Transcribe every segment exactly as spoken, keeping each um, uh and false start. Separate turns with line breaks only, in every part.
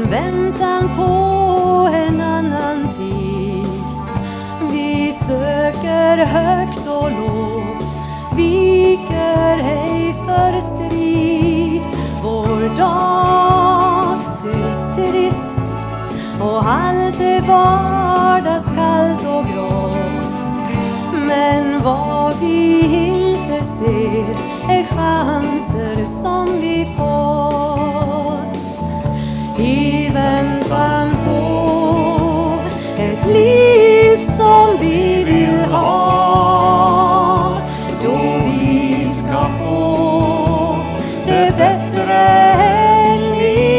väntan på en annan tid. Vi söker högt och lågt, viker ej för strid. Vår dag syns trist och allt är vardagskallt och grått. Men vad vi inte ser är chanser som vi fått. I väntan på ett liv som vi vill ha, då vi ska få det bättre än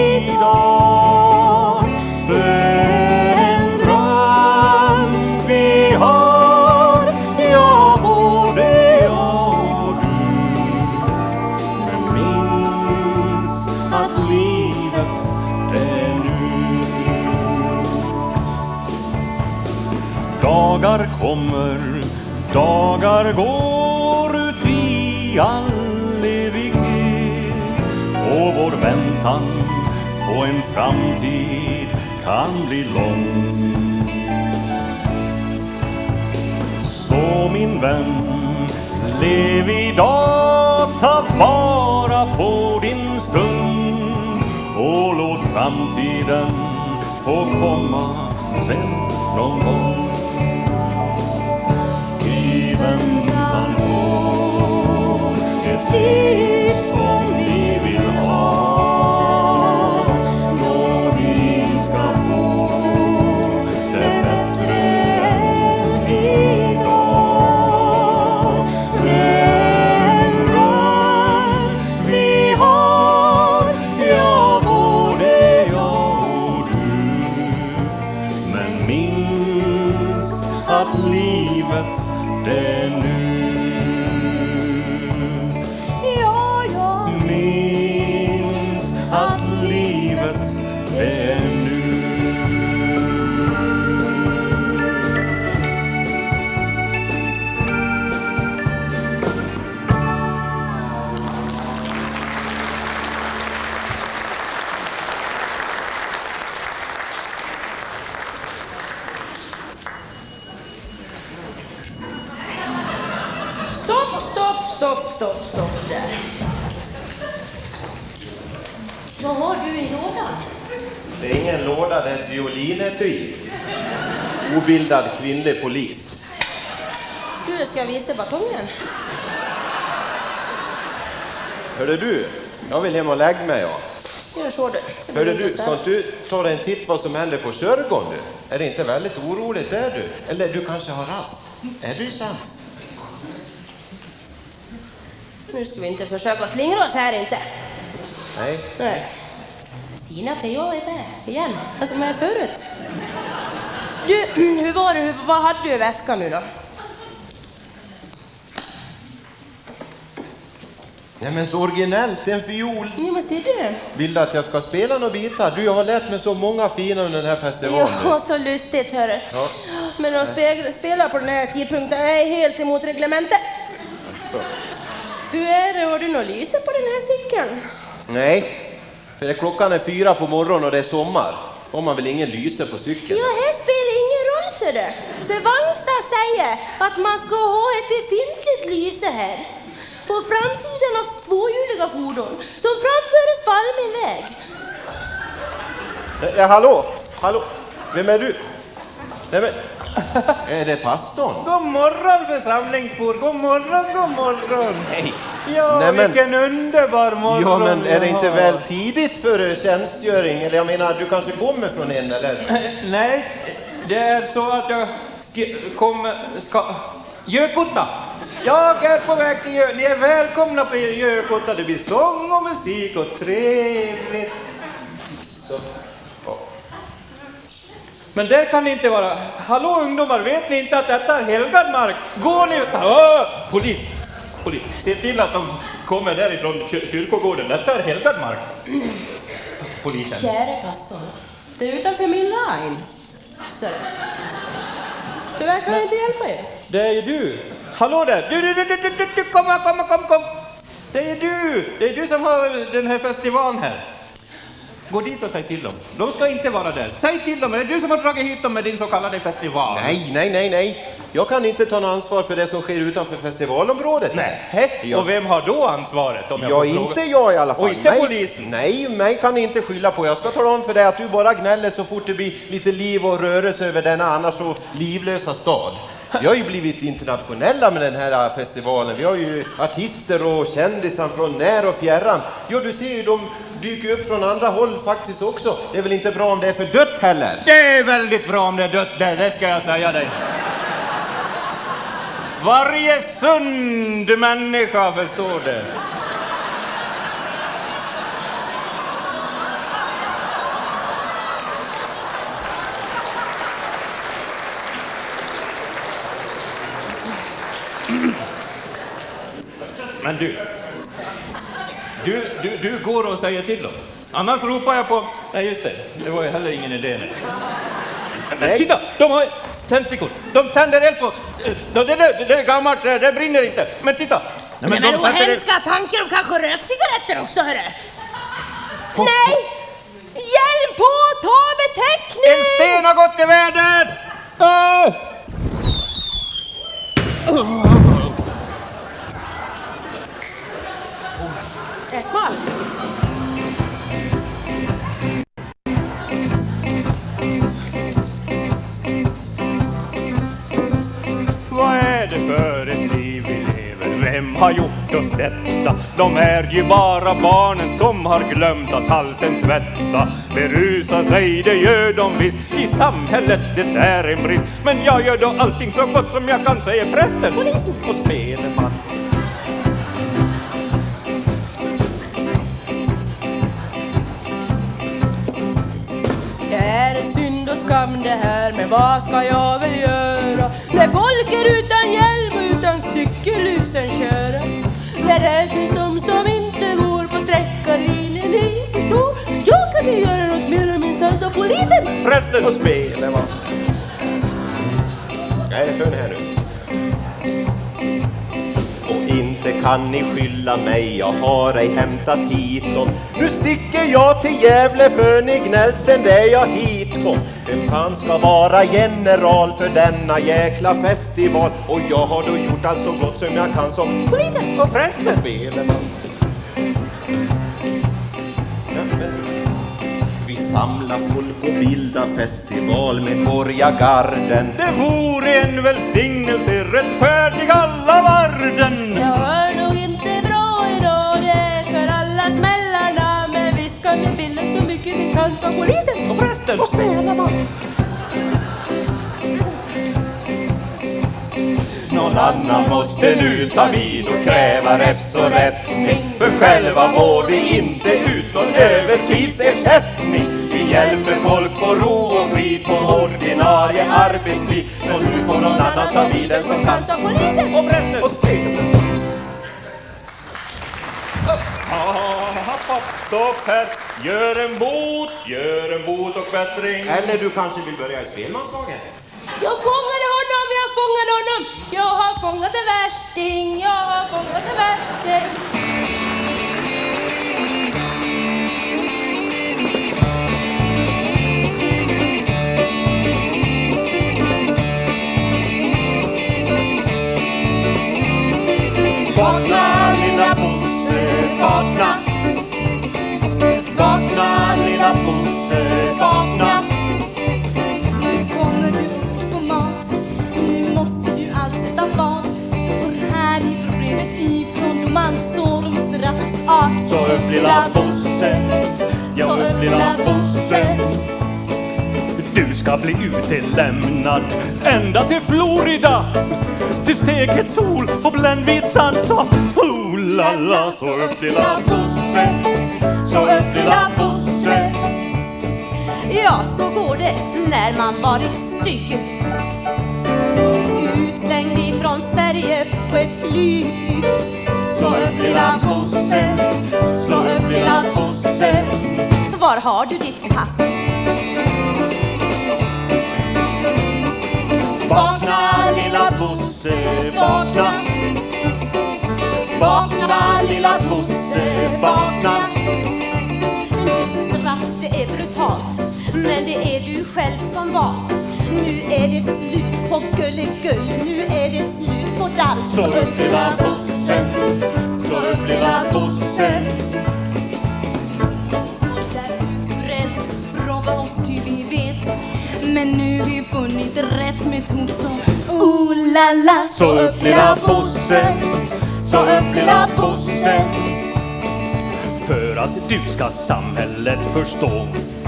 idag. Det är en dröm vi har, ja, både jag och du. Men minns att livet är nu. Dagar kommer, dagar går ut i all evighet, och vår väntan på en framtid kan bli lång. Så min vän, lev idag, ta vara på din stund, och låt framtiden få komma sen någon gång. I väntan på ett liv som vi vill ha, då vi ska få det bättre än idag. Det är en dröm vi har, ja, både jag och du. Men minns att livet det är nu. Ja, ja. Minns att livet det är nu.
Stopp, stopp, stopp, stopp, stopp där. Vad har du i lådan?
Det är ingen låda, det är ett violinetui. Obildad kvinnlig polis.
Du ska visa batongen.
Hörde du? Jag vill hem och lägga mig, ja.
Gör så du. Det
Hörde
blir
du,
inte
ska inte du ta dig en titt vad som händer på Sörgården, du? Är det inte väldigt oroligt där, du? Eller du kanske har rast? Är du i tjänst?
Nu ska vi inte försöka slingra oss här inte.
Nej.
Nej. Sina till jag är med igen. Vad som är förut. Du, hur var det? Hur, vad hade du i väskan nu då?
Nej, men så originellt, det är en fiol.
Ja, men ser du?
Vill du att jag ska spela några bitar? Du, jag har lärt mig så många fina under den här festivalen.
Ja, så lustigt, hörru.
Ja.
Men att spela, spela på den här tidpunkten är helt emot reglementet.
Så.
Hur är det? Har du något lyse på den här cykeln?
Nej, för det klockan är fyra på morgonen och det är sommar. Har man väl ingen lyse på cykeln?
Ja, här spelar ingen roll, ser du. För Vangsta säger att man ska ha ett befintligt lyse här. På framsidan av tvåhjuliga fordon som framförs på allmän väg.
Ja, hallå? Hallå? Vem är du? Nej, men... Är det pastorn?
God morgon församlingsbor, god morgon, god morgon.
Nej.
Ja,
Nej, men...
vilken underbar morgon.
Ja, men är det inte
har.
väl tidigt för tjänstgöring? Eller jag menar, du kanske kommer från en, eller?
Nej, det är så att jag sk- kommer, ska... Gökotta! Jag är på väg till Gö... Ni är välkomna på Gökotta. Det blir sång och musik och trevligt.
Så. Ja.
Men där kan ni inte vara. Hallå ungdomar, vet ni inte att detta är helgad mark? Går ni... Åh, polis! Polis! Se till att de kommer därifrån kyr- kyrkogården. Detta är helgad mark. Polisen.
Kära pastor, det är utanför min line. Så det. Tyvärr kan jag inte hjälpa er.
Det är ju du. Hallå där! Du, du, du, du, du, du, kom, kom, kom, kom! Det är du! Det är du som har den här festivalen här. Gå dit och säg till dem. De ska inte vara där. Säg till dem, är det du som har dragit hit dem med din så kallade festival?
Nej, nej, nej, nej. Jag kan inte ta något ansvar för det som sker utanför festivalområdet.
Nej,
Ja.
och vem har då ansvaret? Om jag
Ja,
får
inte
fråga?
jag i alla fall.
Och inte
mig,
polisen?
Nej, mig kan ni inte skylla på. Jag ska tala om för dig att du bara gnäller så fort det blir lite liv och rörelse över denna annars så livlösa stad. Vi har ju blivit internationella med den här festivalen. Vi har ju artister och kändisar från när och fjärran. Ja, du ser ju, de dyker upp från andra håll faktiskt också. Det är väl inte bra om det är för dött heller?
Det är väldigt bra om det är dött där, det ska jag säga dig. Varje sund människa förstår det. Men du, du, du, du går och säger till dem. Annars ropar jag på... Nej, just det. Det var ju heller ingen idé. Nej. Men titta, de har tändstickor. De tänder eld på... Det, det, det, det är gammalt, det brinner inte. Men titta.
Nej, men
de
de
sätter
hemska tankar, de kanske rökcigaretter också, hörru. Nej! Hjälm på, ta beteckning!
En sten har gått i vädret! Oh!
Det är smart.
Vad är det för ett liv vi lever? Vem har gjort oss detta? De är ju bara barnen som har glömt att halsen tvätta. Berusa sig, det gör de visst. I samhället det är en brist. Men jag gör då allting så gott som jag kan, säger prästen.
Polisen.
Och spelman.
Det är en synd och skam det här, men vad ska jag väl göra? När folk är utan hjälm och utan cykellysen köra. När det finns de som inte går på sträckarlinjen, ni förstår. Jag kan ju göra något mer än min sens av polisen.
Prästen!
Och spelman. Nej, hör ni här nu. Och inte kan ni skylla mig, jag har ej hämtat hit dem. Nu sticker jag till Gävle för ni gnällt sen där jag hit kom. Vem fan ska vara general för denna jäkla festival? Och jag har då gjort allt så gott som jag kan som
Polisen.
och prästen. Spelman. Ja, men vi samlar folk och bildar festival med borgargarden.
Det vore en välsignelse, rättfärdig alla världen.
Jag hör nog inte bra idag, det är för alla smällarna. Men visst kan vi bilda så mycket vi kan som polisen.
Och prästen!
Och spelman.
Någon annan måste nu ta vid och kräva räfs och rättning. För själva får vi inte ut någon övertidsersättning. Vi hjälper folk få ro och frid på ordinarie arbetstid. Så nu får någon annan ta vid den som kan
som polisen.
och prästen.
Och spelman.
Hopp, hopp, stopp här. Gör en bot, gör en bot och bättring.
Eller du kanske vill börja i spelmanslaget?
Jag fångade honom, jag fångade honom. Jag har fångat en värsting, jag har fångat en värsting.
Vakna lilla Bosse, vakna. Vakna lilla Bosse, vakna.
Nu kommer du upp och får mat. Nu måste du allt sätta fart. Och här är problemet ifrån domaren står om straffets art.
Så upp lilla Bosse, ja upp lilla Bosse.
Du ska bli utelämnad ända till Florida, till steket sol och bländvit sand. Så oh la la, så upp lilla
Bosse, så upp lilla Bosse.
Ja, så går det när man varit stygg. Utslängd ifrån Sverige på ett flyg.
Så upp lilla Bosse, så upp lilla Bosse.
Var har du ditt pass?
Vakna lilla Bosse, vakna. Vakna lilla Bosse, vakna.
Ditt straff det är brutalt, men det är du själv som valt. Nu är det slut på gullegull, nu är det slut på dans.
Så upp lilla Bosse, så upp lilla Bosse.
Där utbrett, fråga oss ty vi vet. Men nu vi funnit rätt metod som oh la la.
Så upp lilla Bosse, så upp lilla Bosse. För att du ska samhället förstå.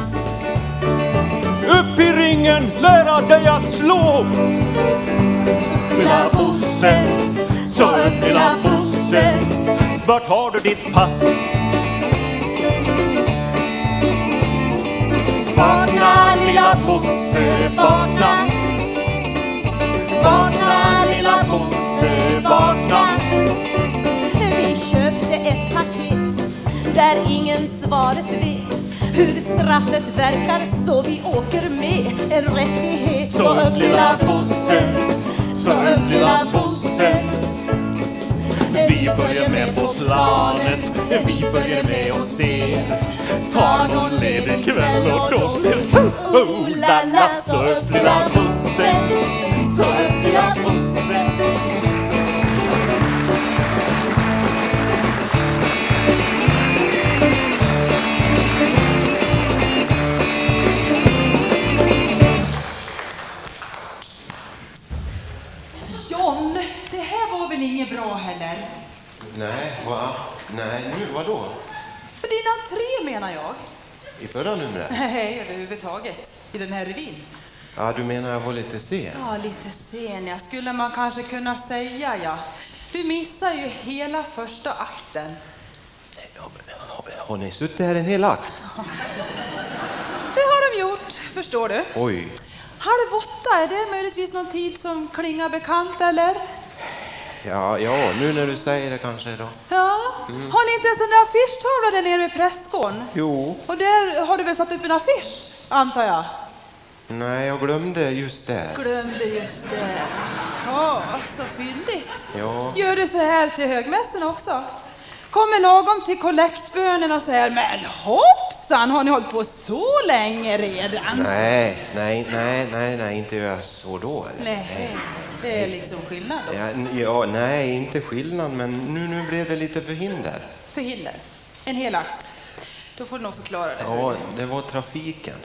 Upp i ringen, lära dig att slå. Lilla Bosse, så upp lilla Bosse. Vart har du ditt pass? Vakna lilla Bosse, vakna. Vakna lilla Bosse, vakna.
Vi köpte ett paket där ingen svaret vet hur straffet verkar, så vi åker med en rättighet.
Så upp lilla Bosse, så upp lilla Bosse. Vi följer med på planet, vi följer med och ser. Tar någon ledig kväll och då blir oh la la. Så upp lilla Bosse, så upp lilla Bosse.
John, det här var väl inget bra heller?
Nej, va? Nej, nu vadå?
För din entré menar jag.
I förra numret?
Nej, överhuvudtaget. I den här revyn.
Ja, du menar jag var lite sen?
Ja, lite sen, ja. Skulle man kanske kunna säga, ja. Du missar ju hela första akten.
Ja, men, har, har ni suttit här en hel akt?
Det har de gjort, förstår du.
Oj.
Halv åtta, är det möjligtvis någon tid som klingar bekant, eller?
Ja, ja, nu när du säger det kanske då.
Ja. Mm. Har ni inte en sån där affischtavla där nere vid prästgården?
Jo.
Och där har du väl satt upp en affisch, antar jag?
Nej, jag glömde just det.
Glömde just det. Ja, så fyndigt.
Ja.
Gör du så här till högmässan också? Kommer lagom till kollektbönen och säger, men hoppsan, har ni hållit på så länge redan?
Nej, nej, nej, nej, nej, inte gör jag så då. Eller?
Nej, det är liksom skillnad då.
Ja, n- ja, nej, inte skillnad, men nu, nu blev det lite förhinder.
Förhinder. En hel akt. Då får du nog förklara det.
Ja, det var trafiken.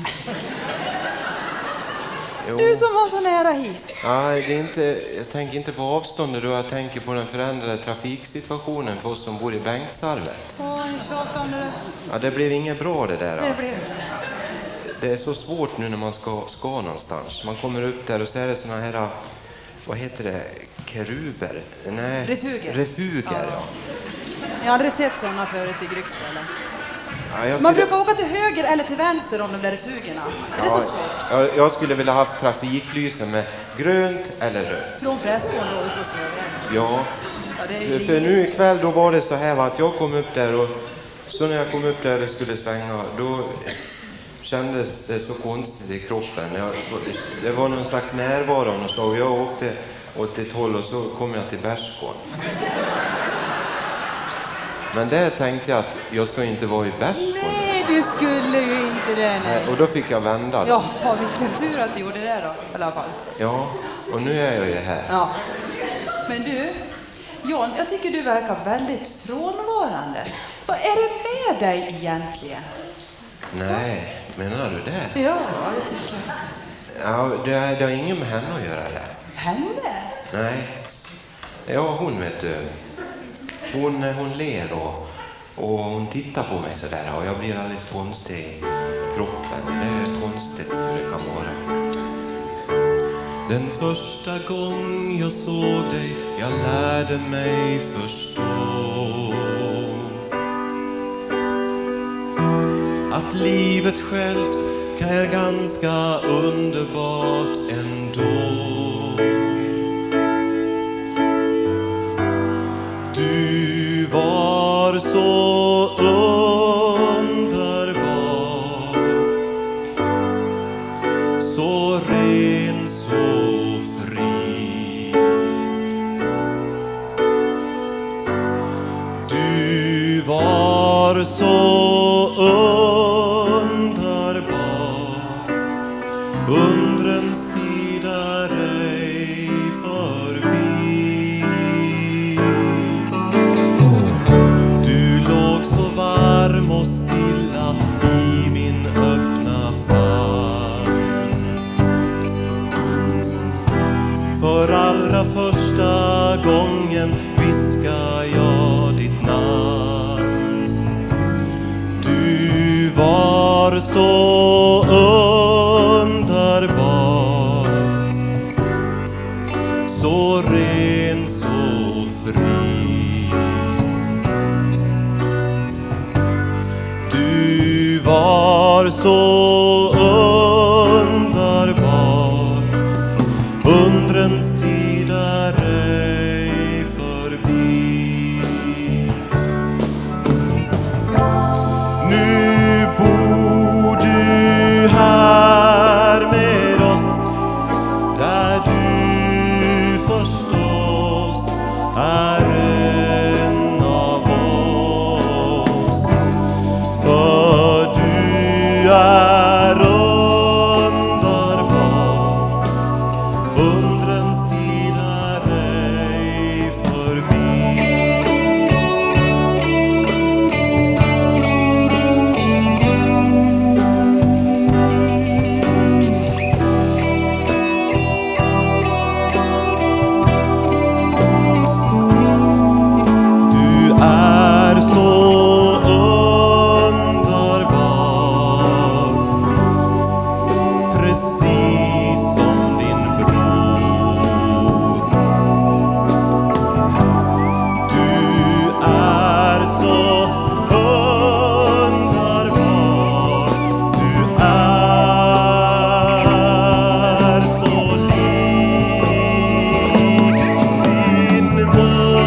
Jo.
Du som var så nära hit.
Ja, det är inte, jag tänker inte på avståndet då, jag tänker på den förändrade trafiksituationen för oss som bor i Bengtsarvet.
Åh, ni tjatar om det.
Ja, det blev inget bra det där.
Det
Ja.
blev inte det.
Det är så svårt nu när man ska, ska någonstans. Man kommer upp där och så är det såna här, vad heter det, keruber? Nej.
Refuger.
Refuger, ja.
Jag har aldrig sett sådana förut i Grycksdalen.
Ja, jag
Man
skulle-
brukar åka till höger eller till vänster om de där refugerna. Är det
Ja,
så svårt?
jag, jag skulle vilja haft trafiklysen med grönt eller rött.
Från prästgården då upp på Strömvägen.
Ja,
Ja, det är ju
för nu ikväll då var det så här va, att jag kom upp där och så när jag kom upp där och skulle svänga då kändes det så konstigt i kroppen. Jag, det var någon slags närvaro av något slag. Jag åkte åt ett håll och så kom jag till Berskån. Men där tänkte jag att jag ska inte vara i Berskån.
Nej, du skulle ju inte det. Nej.
Och då fick jag vända. Då.
Jaha, vilken tur att du gjorde det då, i alla fall.
Ja, och nu är jag ju här.
Ja. Men du, John, jag tycker du verkar väldigt frånvarande. Vad är det med dig egentligen?
Nej, menar du det?
Ja, det tycker jag.
Ja, det, det har ingen med henne att göra det.
Henne?
Nej. Ja, hon vet du. Hon, hon ler och, och hon tittar på mig sådär och jag blir alldeles konstig i kroppen. Det är konstigt hur det kan vara. Den första gång jag såg dig, jag lärde mig förstå att livet självt är ganska underbart ändå. Du var så underbar, så ren, så fri. Du var så underbar,
så underbar, så ren, så fri. Du var så underbar, undrens tid är ej förbi. Nu bor du här med oss, där du förstås är en av oss. För du är underbar, undrens tid är ej förbi. Du är så underbar, precis som din bror. Du är så underbar, du är så lik din mor.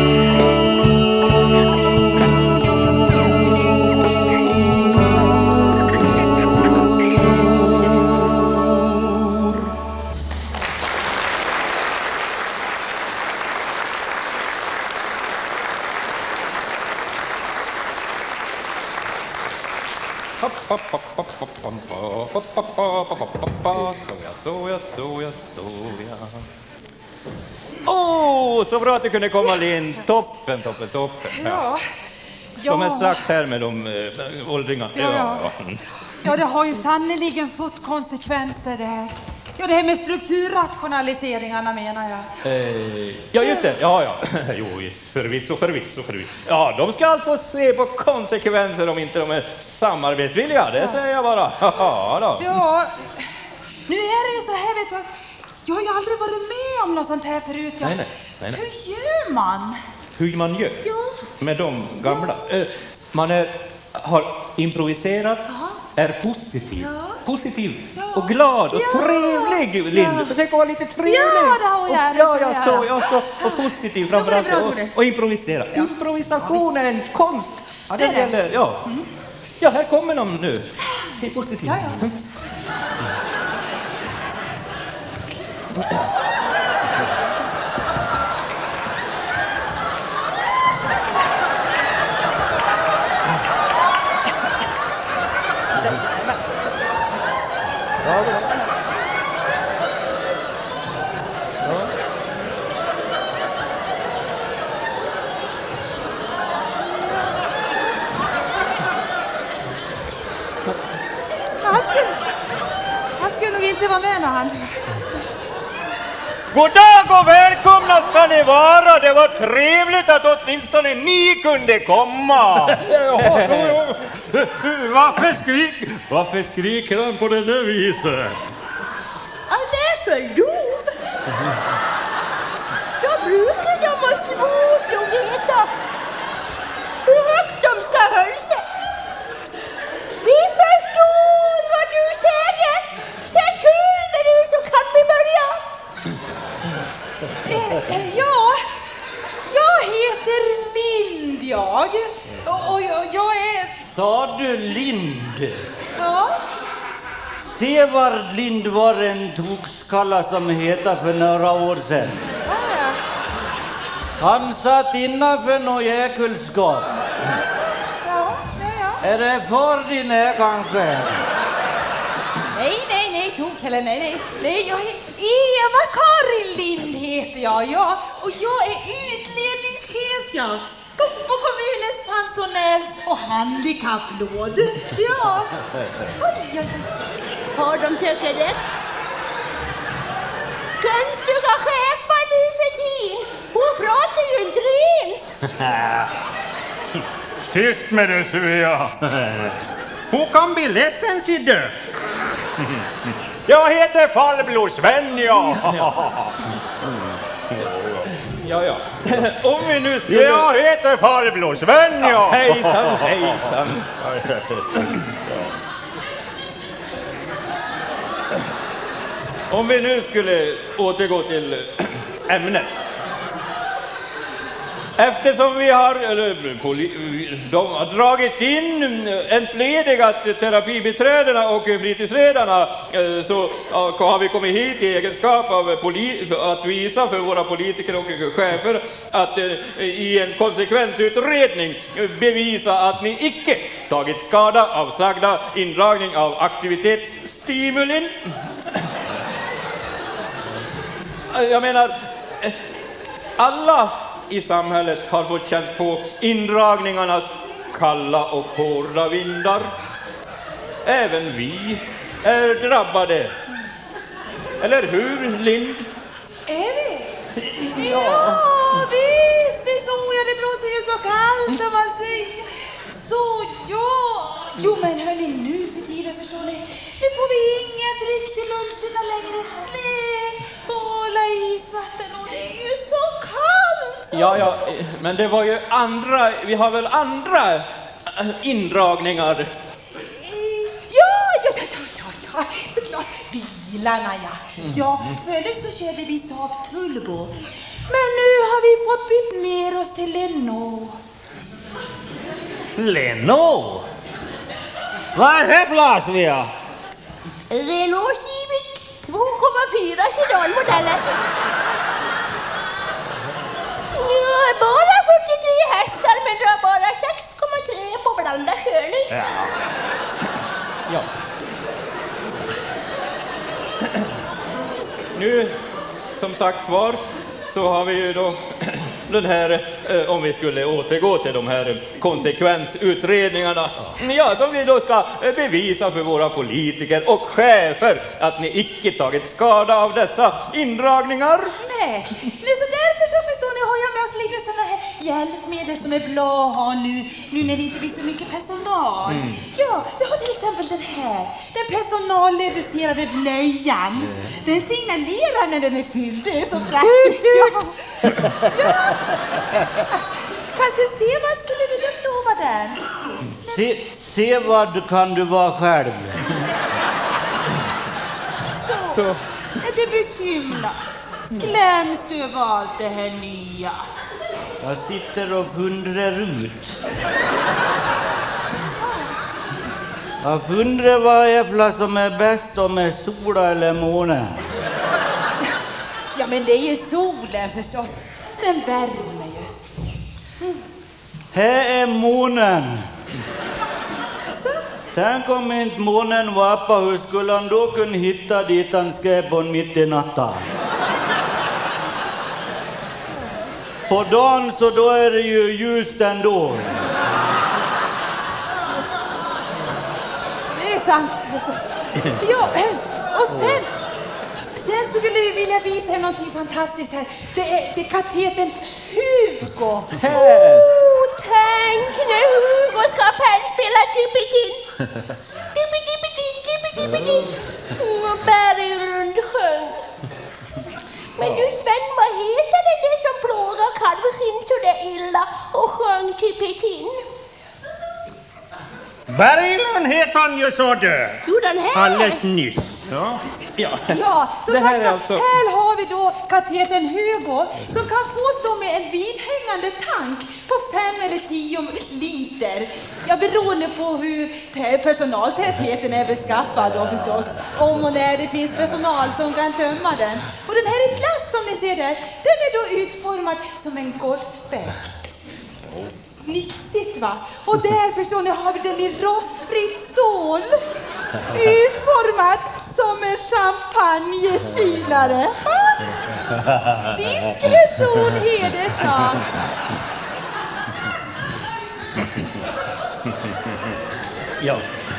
Soja, soja, soja, soja. Åh, så bra att du kunde komma, Linn. Toppen, toppen, toppen.
Ja.
De är
Ja.
strax här med de äh, åldringarna.
Ja, ja. Ja, det har ju sannoliken fått konsekvenser det här. Ja, det här med strukturrationaliseringarna menar jag.
Eh, ja, just det. Ja, ja. Jo, visst. Förvisso, förvisso, förvisso. Ja, de ska allt få se på konsekvenser om inte de är samarbetsvilliga. Det säger jag bara. Ja, då.
Ja, nu är det ju så här, vet du. Jag har ju aldrig varit med om något sånt här förut. Jag,
Nej, nej, nej, nej.
Hur gör man?
Hur man gör
Ja.
med de gamla. Eh, man är, har improviserat, är positiv.
Ja.
Positiv
Ja.
och glad och
Ja.
trevlig, Linn.
Ja.
Försök att vara lite trevlig.
Ja, det har jag
Och-
gjort,
Ja,
det
ja,
har
så,
jag.
ja, så. Och positiv
Ja, men det är
framförallt.
bra,
och,
Tore.
och improvisera. Improvisation är en konst.
Ja, det är det.
gäller, ja. Ja, här kommer de nu. Se positivt.
Ja, ja. Han skulle, han skulle nog inte vara med när han...
God dag och välkomna ska ni vara. Det var trevligt att åtminstone ni kunde komma. Varför, skrik, varför skriker han på det där viset?
Han är för dov. Jag brukar de ha svårt att veta hur högt de ska höra sig. Vi förstår vad du säger. Säg till när du så kan vi börja.
Eh, eh, ja, jag heter Lind, jag. Och, och jag, jag är...
Sa du Lind?
Ja,
Sevard Lind var en tokskalla som heta för några år sedan. Han satt innanför något jäkulskap.
ja, ja, ja.
Är det far din är kanske?
Nej, nej, nej, tok eller nej, nej. Nej, jag är Eva-Karin Lind heter jag, ja. Och jag är utledningschef, ja. På, på kommunens pensionärs- och handikappråd. Ja. Oj, oj, oj.
Har de tycker det? Konstiga chefer nu för tiden. Hon pratar ju inte rent.
Tyst med dig, Svea.
Hon kan bli ledsen, Sidde. Jag heter farbror Sven, ja. Ja, ja. Om vi nu skulle... Jag heter farbror Sven, ja. Hejsan, hejsan. Om vi nu skulle återgå till ämnet. Eftersom vi har, eller, de har dragit in entledigat terapibiträdena och fritidsledarna, så har vi kommit hit i egenskap av att visa för våra politiker och chefer att i en konsekvensutredning bevisa att ni icke tagit skada av sagda indragning av aktivitetsstimulin. Jag menar, alla i samhället har fått känt på indragningarnas kalla och hårda vindar. Även vi är drabbade. Eller hur, Lind?
Är vi? Ja, visst, visst, oh, ja, det blåser ju så kallt om man säger. Så, ja. Jo, men hörni, nu för tiden förstår ni. Nu får vi inget drick till luncherna längre. Nej, hålla i svarten och det är ju så kallt.
Ja, ja, men det var ju andra, vi har väl andra indragningar.
Ja, ja, ja, ja, ja, såklart. Bilarna, ja. Ja, förut så körde vi Saab Turbo. Men nu har vi fått bytt ner oss till Renault.
Renault? Vad är det för glas vi har?
Renault Civic två komma fyra sedanmodeller. Ja, bara fyrtiotre hästar men drar bara sex komma tre på blandad körning.
Ja. Ja. Nu, som sagt var, så har vi ju då den här, eh, om vi skulle återgå till de här konsekvensutredningarna, ja, som vi då ska bevisa för våra politiker och chefer att ni icke tagit skada av dessa indragningar.
Nej, så därför så förstår ni har jag med oss lite sådana här hjälpmedel som är bra att ha nu, nu när det inte blir så mycket personal. Mm. Ja, vi har till exempel den här, den personalreducerade blöjan. Mm. Den signalerar när den är fylld, det är så praktiskt. Ja. Ja. Kanske se vad skulle vilja prova den.
Se, se vad kan du vara själv.
Så, så. Är det bekymrat? Skläms du över allt det här nya?
Jag sitter och fundrar ut. Jag fundrar vad är för som är bäst, om är sola eller månen.
Ja, men det är ju solen förstås. Den värmer ju.
Mm. Här är månen.
Så?
Tänk om inte månen var appa, hur skulle han då kunna hitta dit han ska på mitt i natten? På dagen så då är det ju ljust ändå.
Det är sant förstås. Ja, och sen... Sen så skulle vi vilja visa er någonting fantastiskt här. Det är, det är katetern Hugo.
Oh, tänk när Hugo ska spela Tippitin. Tippitippitin, tippitippitin. Och Berglund sjöng. Men du Sven, vad heter den där som plågar kalvskinn så där illa och sjöng Tippitin?
Berglund heter han ju, så du.
Jo, den här.
Alldeles nyss. Ja. Ja.
Ja, så
det här, är
alltså...
alltså...
här har vi då katetern Hugo som kan få stå med en vidhängande tank på fem eller tio liter. Ja, beroende på hur personaltätheten är beskaffad då förstås. Om och när det finns personal som kan tömma den. Och den här i plast som ni ser där, den är då utformad som en golfbäck. Snitsigt va? Och där förstår ni har vi den i rostfritt stål. Utformad som en champagnekylare. Diskretion hedersam.
Ja.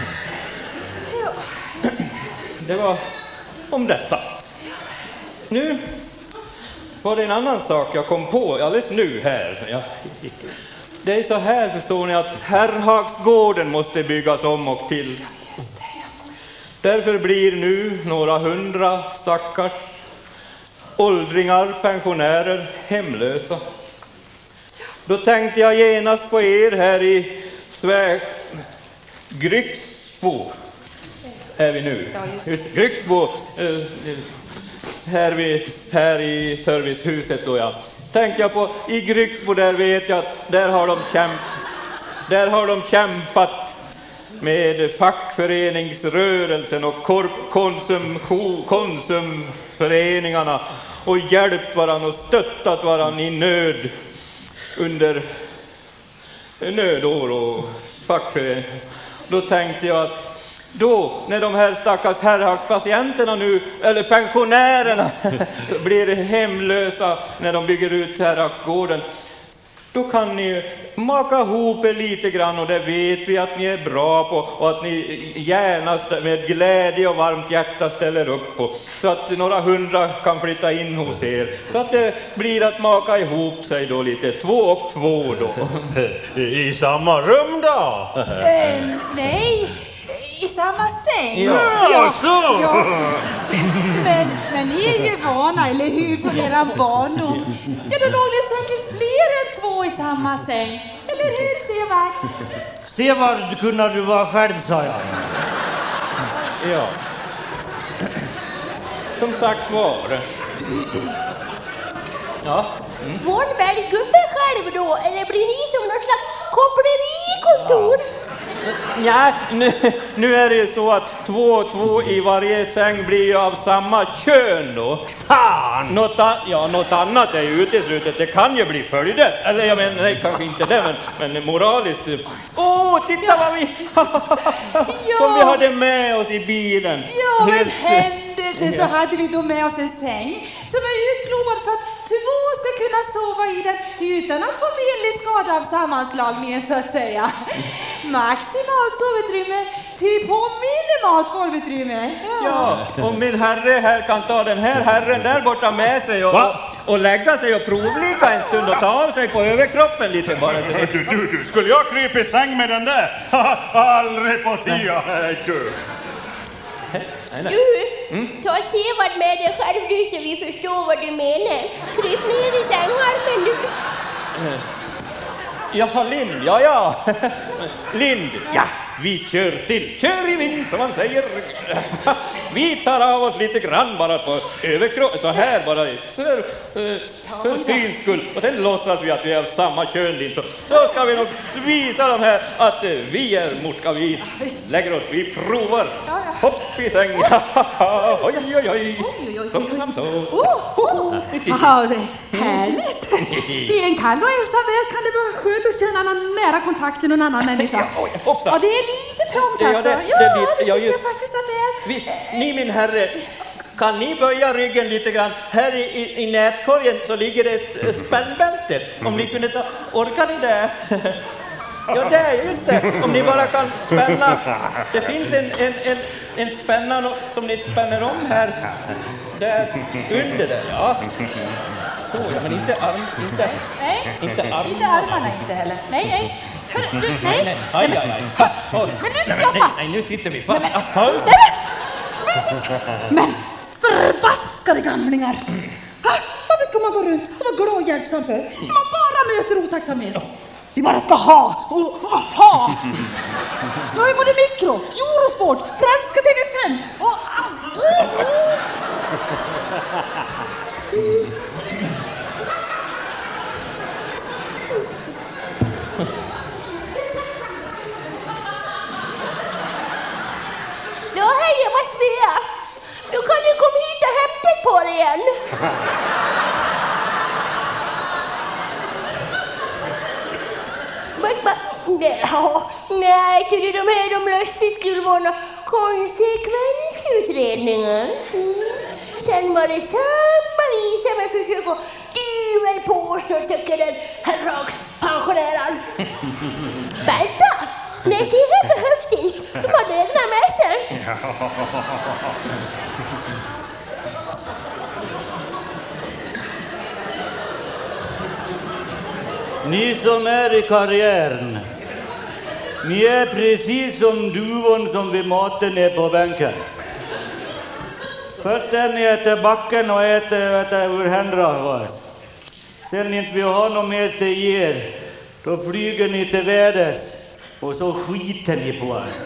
Det var om detta. Nu var det en annan sak jag kom på alldeles nu här. Jag Det är så här, förstår ni, att Herrhagsgården måste byggas om och till. Därför blir nu några hundra stackars åldringar, pensionärer, hemlösa. Då tänkte jag genast på er här i Svä... Grycksbo. Är vi nu? Grycksbo. Eh, här, vi, här i servicehuset då, ja. Tänker jag på, i Grycksbo där vet jag att där har de, kämp, där har de kämpat med fackföreningsrörelsen och kor, konsum, konsumföreningarna och hjälpt varann och stöttat varann i nöd under nödår och fackförening. Då tänkte jag att då, när de här stackars Herrhagspatienterna nu, eller pensionärerna, blir hemlösa när de bygger ut Herrhagsgården, då kan ni maka ihop er lite grann, och det vet vi att ni är bra på och att ni gärna med glädje och varmt hjärta ställer upp på. Så att några hundra kan flytta in hos er. Så att det blir att maka ihop sig då lite, två och två då.
I samma rum då?
Eh, nej, i samma säng.
Ja.
Ja, ja. Men, men ni är ju vana, eller hur, från eran barndom. Ja, då låg det säkert fler än två i samma säng. Eller hur, Sevard?
Sevard kunde du vara själv, sa jag.
Ja. Som sagt var. Ja.
Mm. Får ni väl gubbe själv då, eller blir ni som någon slags kopplerikontor?
Ja, nu, nu är det ju så att två och två i varje säng blir ju av samma kön då. Fan! Något, an- ja, något annat är ju uteslutet. Det kan ju bli följder. Eller jag menar, nej, kanske inte det, men, men moraliskt. Åh, oh, titta vad vi... Som vi hade med oss i bilen.
Ja, men händelse så hade vi då med oss en säng som är utlovad för att två ska kunna sova i den utan att få menlig skada av sammanslagningen, så att säga. Maximalt sovutrymme till på minimalt golvutrymme.
Ja, och min herre här kan ta den här herren där borta med sig och, och, och lägga sig och provligga en stund och ta av sig på överkroppen lite bara.
Du, du, du, skulle jag krypa i säng med den där? Aldrig på tio, du.
Du, mm? ta Sevard med dig själv du, så vi förstår vad du menar. Kryp ner i sängarmen du.
Jaha, Lind, ja ja. Lind, ja, vi kör till. Kör i vind, som man säger. Vi tar av oss lite grann bara på överkroppen, så här bara. Så där, för syns skull. Och sen låtsas vi att vi är av samma kön, Lind. Så, så ska vi nog visa dem här att vi är morska. Vi lägger oss, vi provar. Hopp i säng. Oj, oj, oj. Som, som, så.
Ja, det är härligt. I en kall och ensam värld kan det vara skönt att känna någon nära kontakt till någon annan människa. Ja, det är lite trångt alltså.
Ja, det,
ja,
det, det,
det
jag,
tycker jag faktiskt att det är.
Vi, ni, min herre, kan ni böja ryggen lite grann? Här i, i, i nätkorgen så ligger det ett spännbälte. Om ni kunde ta, orkar ni det? Ja, det är just det. Om ni bara kan spänna. Det finns en, en, en, en spänna som ni spänner om här. Där, under där, ja. Så, ja, men inte arm, inte,
nej,
inte armarna.
Inte armarna inte heller. Nej, nej. Hörru, du, nej.
Nej, nej, aj, aj, aj.
Men nu sitter jag fast.
Nej, nu sitter vi fast.
Nej, men, men förbaskade gamlingar. Varför ska man gå runt och vara glad och hjälpsam för? Man bara möter otacksamhet. Vi bara ska ha och, och ha. Nu har ju både Mikro, Eurosport, franska T V fem och... Uh, uh.
Ja, hej, jag var Svea. Du kan ju komma hit och hämta ett par igen. Ja, nej, tycker de här de löser skulle vara några konsekvensutredningar. Mm. Sen var det samma visa med försök att dyvel på så tycker den Herrhagspensionären. Vänta! Nej, se här behövs inte. De har egna med sig.
Ni som är i karriären. Ni är precis som duvon som vid maten är på bänken. Först är ni äter backen och äter, äter ur händerna. Sen inte vi har något mer till er. Då flyger ni till väders. Och så skiter ni på oss.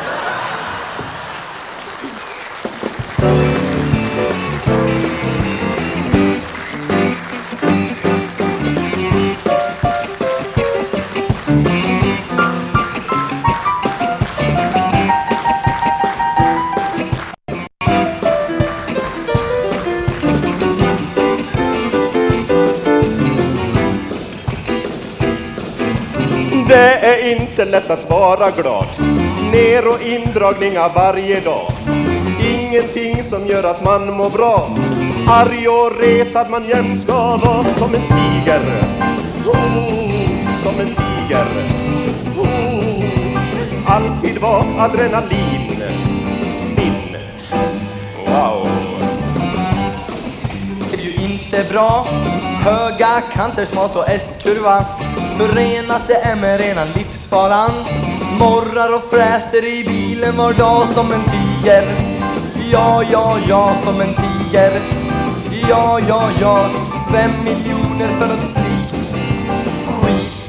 Det är inte lätt att vara glad. Ner och indragningar varje dag. Ingenting som gör att man mår bra. Arg och retad man jämt ska vara. Som en tiger. Oh, som en tiger. Oh, alltid var adrenalin. Stinn. Wow.
Det är ju inte bra. Höga kanter, smal och S-kurva. Förenat det är med rena livsfaran. Morrar och fräser i bilen var dag som en tiger. Ja, ja, ja, som en tiger. Ja, ja, ja, fem miljoner för något slikt. Skit.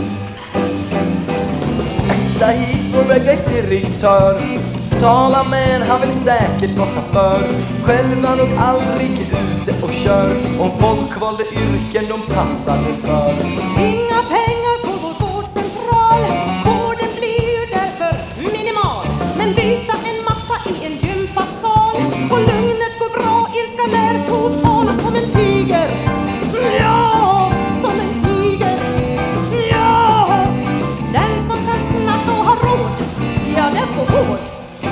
Hitta hit vår vägdirektör. Tala med en, han vill säkert vara chaufför. Själv var nog aldrig ute och kör. Om folk valde yrken de passade för.
Inga pengar för vår vårdcentral. Vården blir därför minimal. Men byta en matta i en gympasal. Och lugnet går bra, ilskan är total. Som en tiger. Ja, som en tiger. Ja, den som kan snacka och ha råd. Ja, den får vård.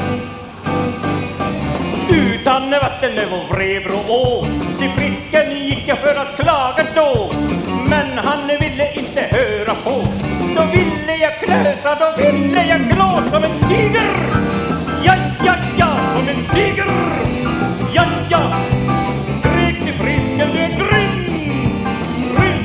Utan vatten över Vrebro å. Till frisken gick jag för att klaga då. Men han ville inte höra på. Då ville jag klösa, då ville jag glå som en tiger. Ja, ja, ja, som en tiger. Ja, ja, skrek till frisken, du är grym. Grym.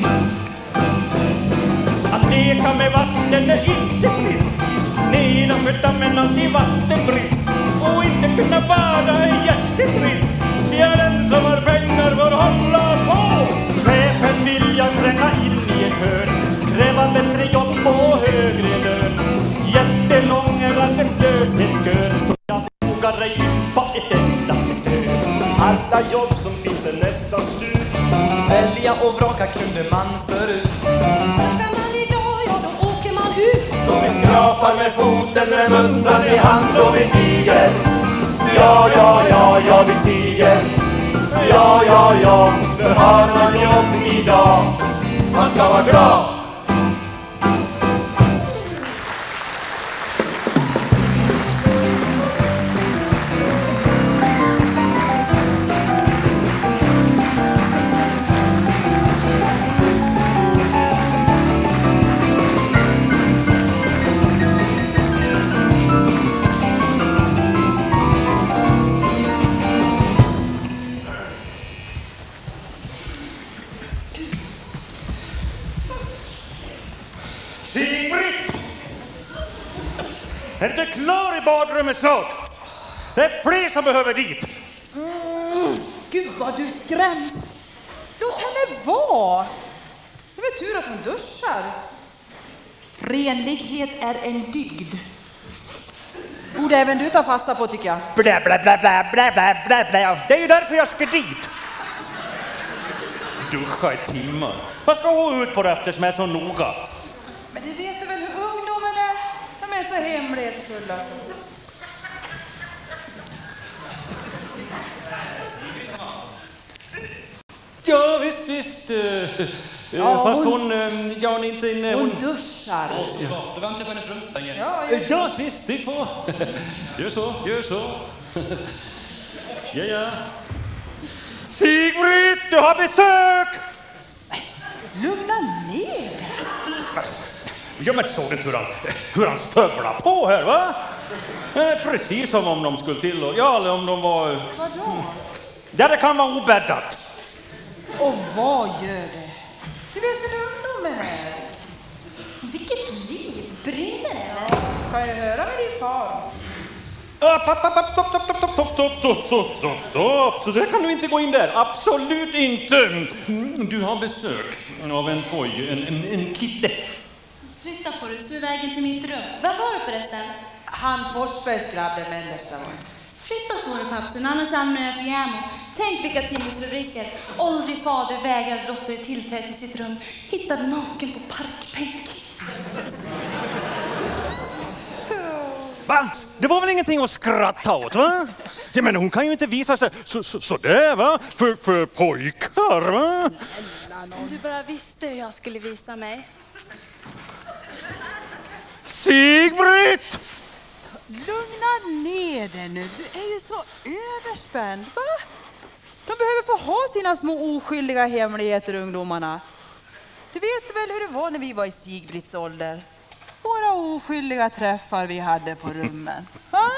Att leka med vatten är inte frisk. Nedanför dammen alltid vattenbrist. Och inte kunna bada är jättetrist. Det är den som har pengar för att hålla på. Chefen vill jag tränga in i ett hörn. Kräva bättre jobb och högre lön. Jättelång är arbetslöshetskön. Så jag vågar ej på ett enda stöd.
Alla jobb som finns är nästan slut.
Välja och vraka kunde man förut.
Snackar man idag, ja då åker man ut.
Som vi skrapar med foten med mössan i hand och vi tiger. Ja, ja, ja, ja, vi tiger. Ja, ja, ja, för har man jobb idag. Man ska vara glad.
Är du klar i badrummet snart? Det är fler som behöver dit.
Mm, gud vad du skräms. Låt henne vara. Det är väl tur att hon duschar. Renlighet är en dygd. Borde även du ta fasta på, tycker jag.
Blä, blä, blä, blä, blä, blä, blä, blä. Det är ju därför jag ska dit. Duscha i timmar. Vad ska hon ut på det eftersom jag är så noga?
Men det vet du väl hur ungdomen är? De är så hemlighetsfulla.
Ja, visst, visst. Ja, fast hon... hon ja, hon är inte inne...
Hon, hon duschar.
Ja, så bra. Du väntar på hennes rum länge.
Ja,
ja. ja, visst, det får. Gör så, gör så. Ja, ja. Sigrid, du har besök!
Lugna ner dig.
Ja, men såg du hur han, hur han stövlar på här, va? Eh, precis som om de skulle till och... Ja, eller om de var...
Vadå?
Ja, det kan vara obäddat.
Och vad gör det? Du vet väl ungdomen? Kan jag höra med din far?
App, app, app, stopp, stopp, stopp, stopp, stopp, stopp, stopp, stopp, stopp. Så där kan du inte gå in där. Absolut inte. Du har besök av en poj, en, en, en kitte.
Flytta på dig, stå vägen till mitt rum. Vad var det förresten?
Han Forsbergs grabbe mellersta var.
Flytta på dig, pappsen, annars hamnar jag för jämmo. Tänk vilka tidningsrubriker. Åldrig fader vägrar dotter tillträde till sitt rum. Hittade naken på parkbänk.
Va? Det var väl ingenting att skratta åt, va? Ja, men hon kan ju inte visa sig så, så, så där, va? För, för pojkar, va?
Om du bara visste hur jag skulle visa mig.
Sigbritt!
Lugna ner dig nu. Du är ju så överspänd, va? De behöver få ha sina små oskyldiga hemligheter, ungdomarna. Du vet väl hur det var när vi var i Sigbritts ålder? Våra oskyldiga träffar vi hade på rummen. Va?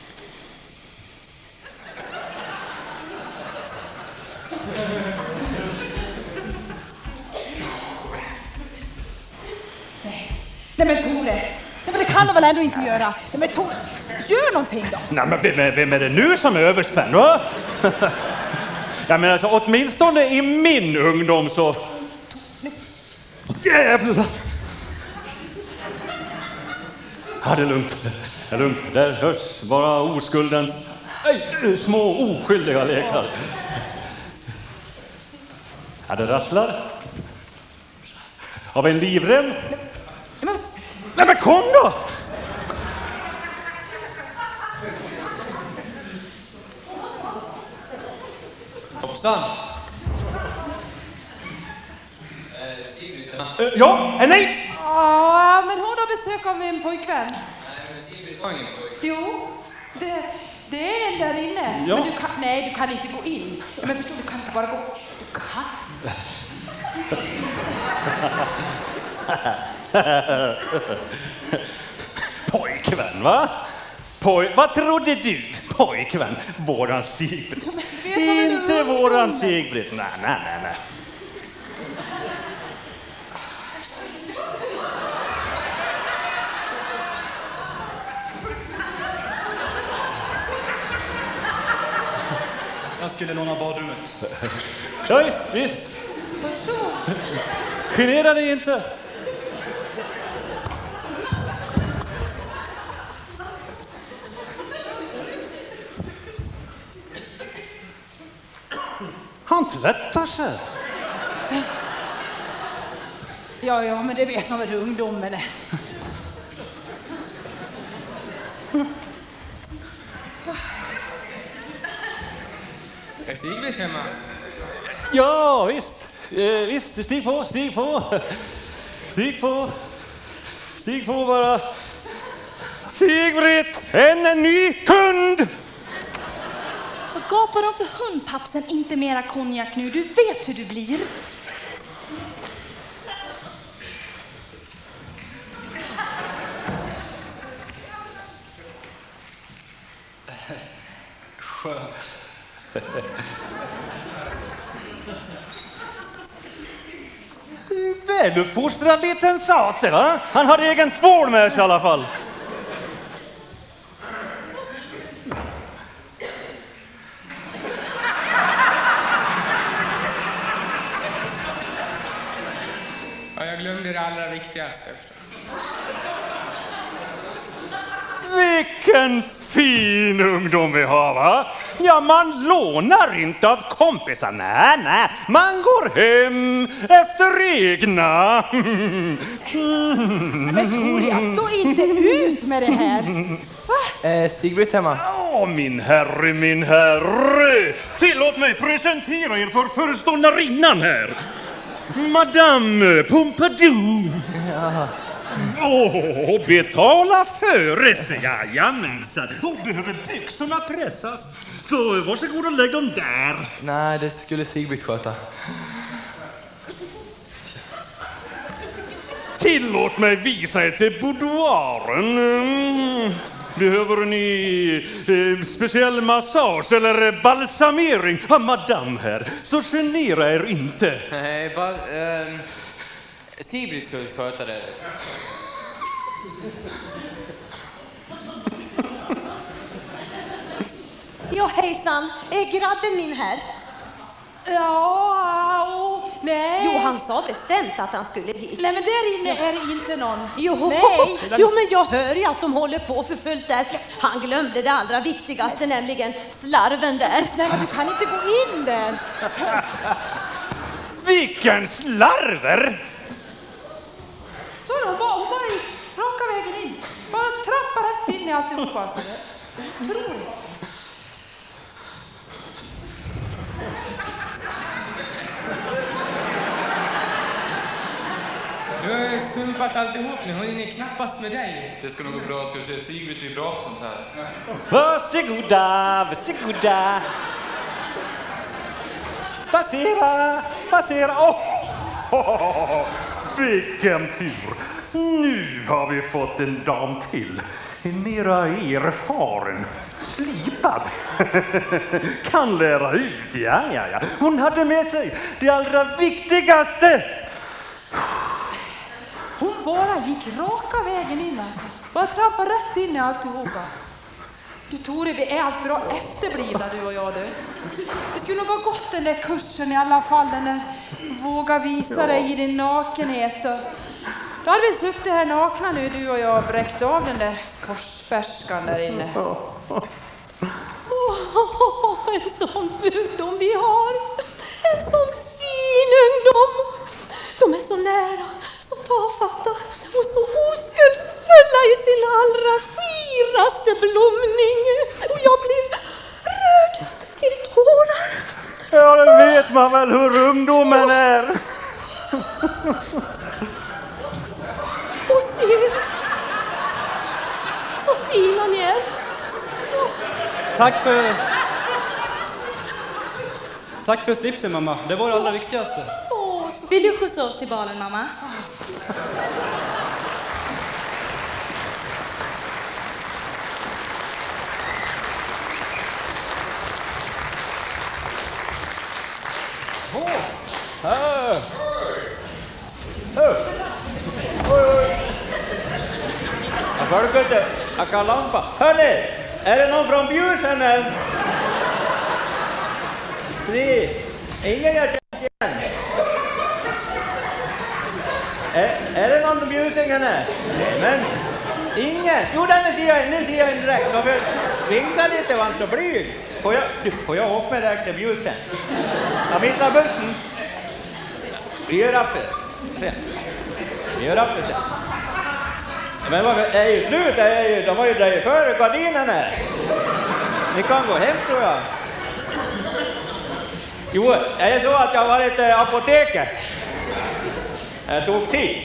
Nej. Nej men Tore, nej, men det kan de väl ändå inte göra. Nej men Tore, gör någonting då.
Nej, men vem är, vem är det nu som är överspänd, va? Jag menar, alltså, åtminstone i min ungdom så... Jävlar! Ja, det är lugnt. Det är lugnt. Där hörs bara oskuldens nej, små oskyldiga lekar. Ja, det rasslar. Av en livrem.
Men...
Nej, men kom då!
Hoppsan!
Uh, ja, eh, nej!
Ja, men hon har besök av en pojkvän.
Nej, men Sigrid har ingen pojk.
Jo, det, det är en där inne.
Ja.
Men du kan, nej, du kan inte gå in. Men förstår du, kan inte bara gå. Du kan.
Pojkvän, va? Poj... Vad trodde du? Pojkvän? Våran Sigbritt.
Ja,
inte våran Sigbritt. Nej, nej, nej, nej.
Jag skulle låna badrummet.
Ja, visst, visst. Genera dig inte. Han tvättar sig.
Ja, ja, men det vet man väl hur ungdomen är.
Är Sigrid hemma?
Ja, visst. Eh, visst, stig på, stig på. Stig på. Stig på bara. Sigbritt, en ny kund!
Vad gapar de för hund, pappsen? Inte mera konjak nu. Du vet hur du blir.
Skönt.
Väluppfostrad liten sate, va? Han har egen tvål med sig i alla fall.
Ja, jag glömde det allra viktigaste.
Vilken fin ungdom vi har, va? Ja, man lånar inte av kompisar. Nej, nej. Man går hem efter egna.
Men Tore, jag står inte ut med det här. Va?
Eh, Sigrid hemma.
Åh, min herre, min herre. Tillåt mig presentera er för föreståndarinnan här. Madame Pompadour.
Ja.
Åh, oh, betala före sig. Jajamensan. Hon behöver byxorna pressas. Så varsågod och lägg dem där.
Nej, det skulle Sigrid sköta.
Tillåt mig visa er till boudoiren. Mm. Behöver ni eh, speciell massage eller balsamering? Ah, madame här, så genera er inte.
Nej, bara... Eh, Sigrid skulle sköta det.
Ja, hejsan. Är grabben min här?
Ja, oh, nej.
Jo, han sa bestämt att han skulle hit.
Nej, men där inne är det inte någon.
Jo,
nej.
Jo, men jag hör ju att de håller på för fullt där. Han glömde det allra viktigaste, nämligen slarven där.
Snälla, du kan inte gå in där.
Vilken slarver!
Så då, hon bara, hon bara gick raka vägen in. Bara trappa rätt in i alltihopa. Alltså. Otroligt.
Du har sumpat alltihop nu, hon är knappast med dig.
Det ska nog gå bra, ska du se. Sigrid är bra på sånt här.
Varsågoda, varsågoda. Passera, passera. Oh.
Oh, vilken tur! Nu har vi fått en dam till. En mera erfaren. Slipad. Kan lära ut, ja, ja, ja. Hon hade med sig det allra viktigaste.
Hon bara gick raka vägen in alltså. Bara trappa rätt in i alltihopa. Du Tore, vi är allt bra efterblivna du och jag du. Vi skulle nog ha gått den där kursen i alla fall. Den där våga visa dig i din nakenhet. Och då hade vi suttit här nakna nu du och jag och bräckt av den där forsbärskan där inne.
Oh, en sån ungdom vi har. En sån fin ungdom. De är så nära, så tafatta och så oskuldsfulla i sin allra skiraste blomning. Och jag blir rörd till tårar.
Ja, det vet man väl hur ungdomen är.
Och se, så fina ni är.
Tack för... Tack för slipsen, mamma. Det var det allra viktigaste.
Åh, vill du skjutsa oss till balen, mamma?
Åh! Hör! Hör! Oj, oj! Jag förstår inte. Jag kan lampa. Hörni! Är det någon från Bjursen här? Se! Ingen jag känner igen. Är, är det någon från Bjursen här? Men ingen. Jo, den ser jag, nu ser jag en direkt. Varför vinkar det inte, var inte så blyg? Får jag, får jag åka med direkt till Bjursen? Jag missar bussen. Vi gör rappet. Se. Vi gör rappet sen. Men vad är ju slut? Är ju, de har ju dragit före gardinen här. Ni kan gå hem, tror jag. Jo, är det så att jag har varit i apoteket? Jag tog tid.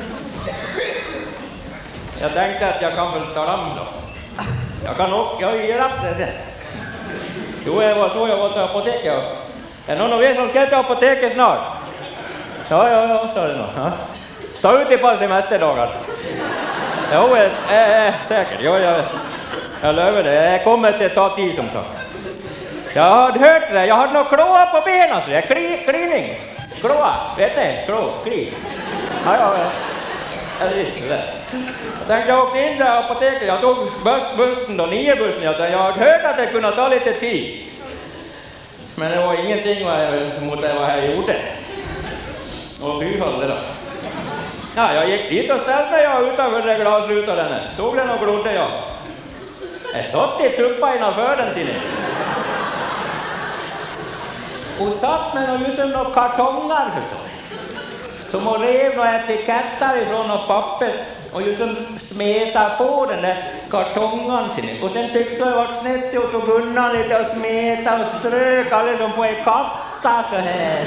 Jag tänkte att jag kan väl ta dem då. Jag kan åka, jag gör rappet sen. Jo, det var så jag var till apoteket. Är det någon av er som ska till apoteket snart? Ja, ja, ja, sa det nog. Ja. Ta ut i på semesterdagar. Jo, äh, äh, säkert. Jo, jag, jag löver det. Jag kommer till ta tid som sagt. Jag har hört det. Jag har något klåa på benen. Så det är kli, klining. Klåa. Vet ni? Klå. Kli. Ja, ja, ja. Jag visste det. Jag tänkte jag åkte in till apoteket. Jag tog buss, bussen då, nio bussen. Jag, jag har hört att det kunde ta lite tid. Men det var ingenting mot det vad jag gjorde. Och fy fall det då. Ja, jag gick dit och ställde mig jag utanför det glasrutan den här. Stod den och glodde jag. Jag satt i tuppa innanför den sin. Och satt med någon just några kartongar förstår. Som och rev några etiketter ifrån något papper. Och just smetade på den där kartongen sin. Och sen tyckte jag det var snett och tog undan lite och smetade och strök alldeles på en katta så här.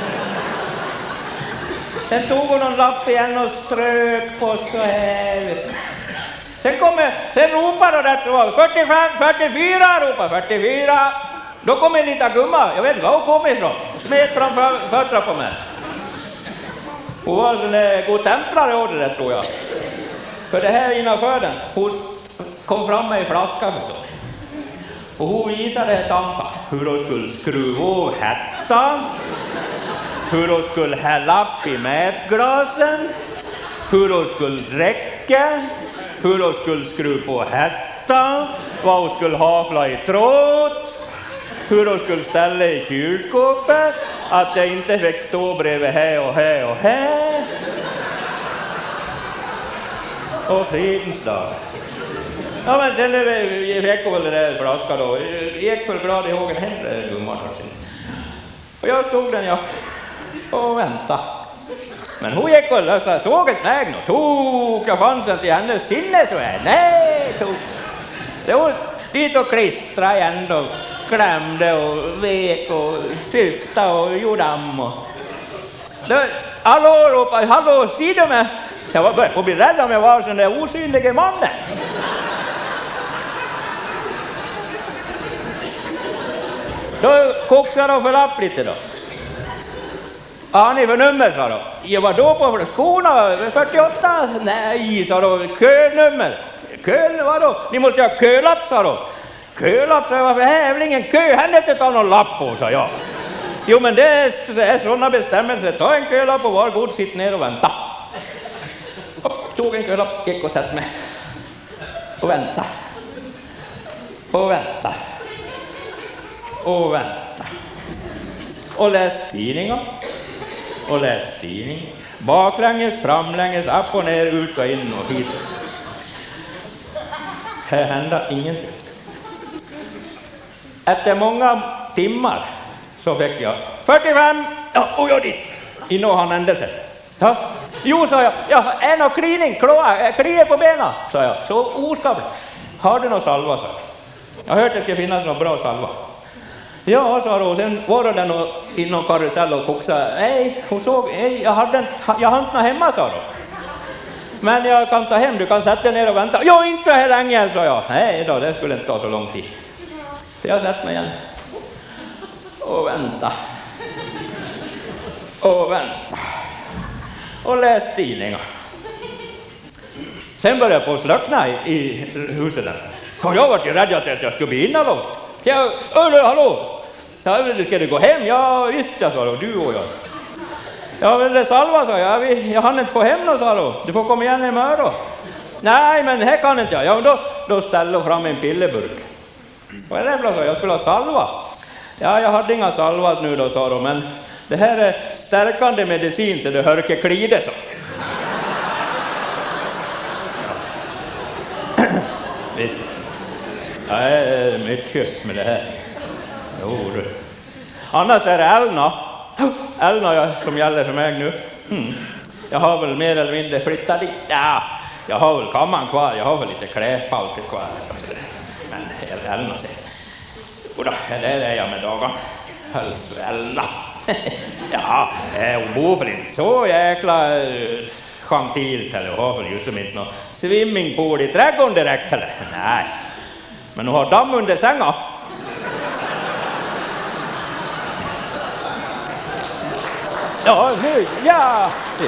Sen tog hon en lapp igen och strök på så här. Sen kommer, sen ropade det rätt så fyrtiofem, fyrtiofyra, ropade fyrtiofyra. Då kom en liten gumma, jag vet inte var hon kom ifrån. Smet framför fötterna på mig. Hon var en god templare av det där tror jag. För det här innanför den, hon kom fram med en flaska förstår. Och hon visade tanka hur hon skulle skruva av hettan. Hur hon skulle hälla upp i mätglasen, hur hon skulle dricka, hur hon skulle skruva på hettan, vad hon skulle havla i tråd, hur de skulle ställa i kylskåpet, att jag inte fick stå bredvid här och här och här. Och fridens dag. Ja, men sen fick jag väl den där flaskan då. Jag gick för glad ihåg en hemre gumman. Och jag stod den, ja, och väntade. Men hon gick och lösa såget vägen och tog jag fanns inte i hennes sinne så här. Nej, tog. Så hon dit och klistrade igen och klämde och vek och syftade och gjorde am. Och då, hallå, ropade, hallå, ser du mig? Jag var började på att bli rädd om jag var sån där osynliga mannen. Då koksade de för lapp lite då. Ja, ni för nummer, sa de. Jag var då på skorna, fyrtioåtta. Nej, sa de, könummer. Kön, vadå? Ni måste ha kölapp, sa de. Kölapp, sa jag, varför är väl ingen kö? Hände inte ta någon lapp på, sa jag. Jo, men det är sådana bestämmelser. Ta en kölapp och var god, sitt ner och vänta. Och tog en kölapp, gick och satt mig. Och vänta. Och vänta. Och vänta. Och läs tidningar. Och läs tidning. Baklänges, framlänges, upp och ner, ut och in och hit. Här händer ingenting. Efter många timmar så fick jag fyrtiofem. Ja, och jag dit. Innan han ände sig. Ja. Jo, sa jag. Ja, en av klining, kloa, klier på benen, sa jag. Så oskapligt. Har du någon salva, sa jag. Jag har hört att det ska finnas någon bra salva. Ja, sa hon. Sen var det någon, i någon karusell och koksade. Nej, hon såg. Nej, jag hade inte, jag hade inte hemma, sa hon. Men jag kan ta hem, du kan sätta ner och vänta. Ja, inte så här länge, sa jag. Nej då, det skulle inte ta så lång tid. Så jag satt mig igen. Och vänta. Och vänta. Och läs tidningar. Sen började jag på att slökna i, i huset där. Och jag var ju rädd att jag skulle bli innanlåst. Så jag, hörru, hallå! Ja, ska du gå hem? Ja, visst, jag sa då, du och jag. Ja, men det salva, sa jag. Jag, jag hann inte få hem något, sa då. Du får komma igen imorgon då. Nej, men här kan inte jag. Ja, men då, då ställde jag fram en pillerburk. Och jag rävlade, sa jag, skulle ha salva. Ja, jag hade inga salva nu då, sa de, men det här är stärkande medicin så det hörker klide, så. Visst. Ja, det är mycket med det här. Jo, du. Annars är det Elna. Elna som gäller för mig nu. Mm. Jag har väl mer eller mindre flyttat dit. Ja, jag har väl kammaren kvar. Jag har väl lite klädpauter kvar. Men Elna säger. Och då, där är jag med dagen. Hälso Elna. Ja, hon bor för inte så jäkla chantilt eller har för just som inte någon swimmingpool i trädgården direkt eller. Nej. Men hon har damm under sängen. Ja, nu, ja.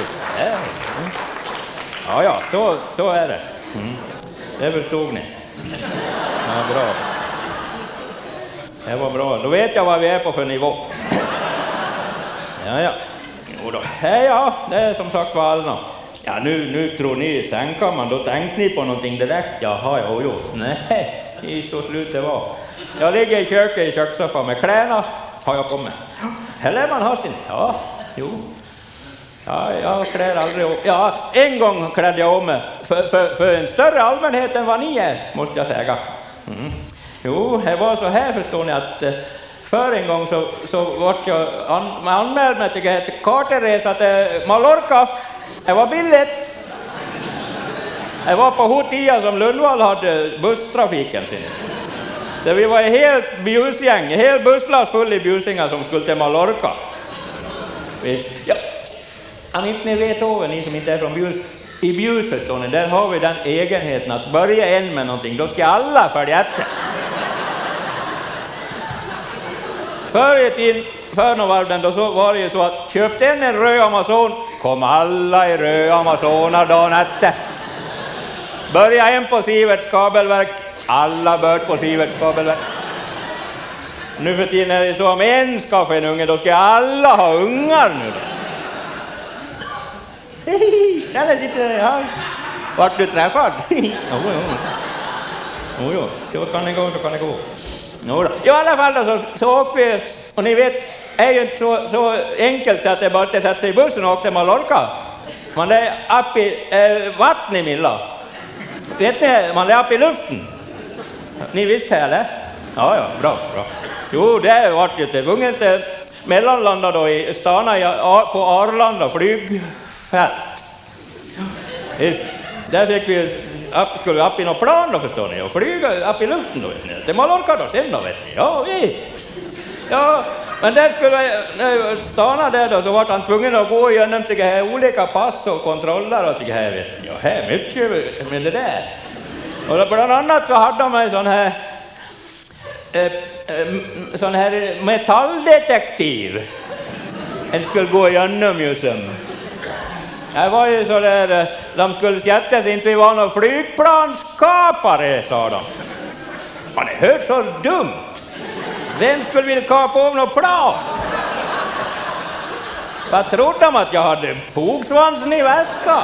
Ja, ja, så, så är det. Mm. Det förstod ni. Ja, bra. Det var bra. Då vet jag vad vi är på för nivå. Ja, ja. Jo då. Ja, ja, det är som sagt var Alna. Ja, nu, nu tror ni i sängkammaren, då tänkte ni på någonting direkt. Jaha, jo, jo. Nej, i så slut det var. Jag ligger i köket i kökssoffan med kläderna. Har jag kommit? Eller man har sin. Ja, jo. Ja, jag klär aldrig om. Ja, en gång klädde jag om mig. För, för, för en större allmänhet än vad ni är, måste jag säga. Mm. Jo, det var så här, förstår ni, att för en gång så, så vart jag an, anmäld mig till ett karteresa till Mallorca. Det var billigt. Det var på Hotia som Lundvall hade busstrafiken sin. Så vi var en helt bjusgäng, en hel busslast full i bjusingar som skulle till Mallorca. Ja. Om inte ni vet över, ni som inte är från Bjus, i Bjus förstår ni, där har vi den egenheten att börja en med någonting, då ska alla följa efter. Förr i tiden, för några varv då så var det ju så att köpte en en röd Amazon, kom alla i röd Amazoner dagen efter. Börja en på Siverts kabelverk, alla börd på Siverts kabelverk. Nu för tiden är det så om en ska få en unge, då ska alla ha ungar nu då. Där sitter det här. Vart du träffad? Jo, jo. Jo, jo. Så kan det gå, så kan det gå. Jodå. I alla fall då, så, så åkte vi, och ni vet, är ju inte så, så enkelt så att det bara att sätta sig i bussen och åka till Mallorca. Man är upp i eh, vatten i Milla. Vet ni, man är upp i luften. Ni visste det, eller? Ja, ja, bra, bra. Jo, det var ju tvungen till mellanlanda då i Stana i, på Arlanda flygfält. Där fick vi upp, skulle vi upp i något plan då, förstår ni, och flyga upp i luften då, vet ni. Till Mallorca då, sen då, vet ni. Ja, vi. Ja, men där skulle vi stanna där då, så var han tvungen att gå igenom till här olika pass och kontroller och till här, vet ni. Ja, här är mycket med det där. Och bland annat så hade de en sån här eh, eh, sån här metalldetektiv. En skulle gå igenom ju som. Det var ju så där, de skulle sätta sig inte vi var någon flygplanskapare, sa de. Man är hört så dumt. Vem skulle vilja kapa av något plan? Vad trodde de att jag hade fogsvansen i väskan?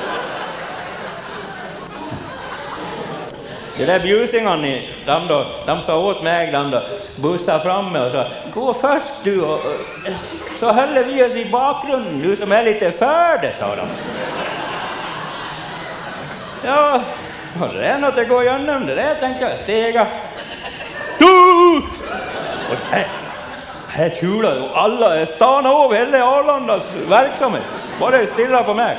Det där bjusingarna, de, då, de sa åt mig, de då, bussade fram med och sa, gå först du, och, och, så höll vi oss i bakgrunden, du som är lite för det, sa de. Ja, och det är något att gå igenom, det där tänkte jag, stega. Och här, här kular och alla är stanna av hela Arlandas verksamhet, bara stilla på mig.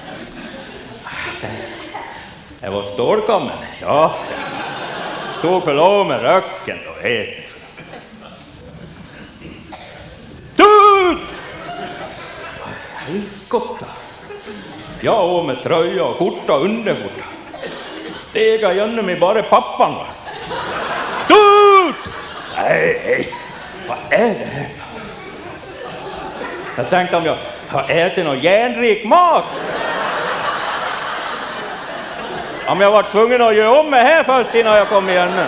Det var stålkammen, ja. Tog för lov med röcken då, helt. Tut! Helskotta. Jag av med tröja och skjorta och underskjorta. Stega igenom i bara pappan, va. Tut! Nej, nej. Vad är det här? Jag tänkte om jag har ätit någon järnrik mat. Om jag var tvungen att göra om mig här först innan jag kom igen.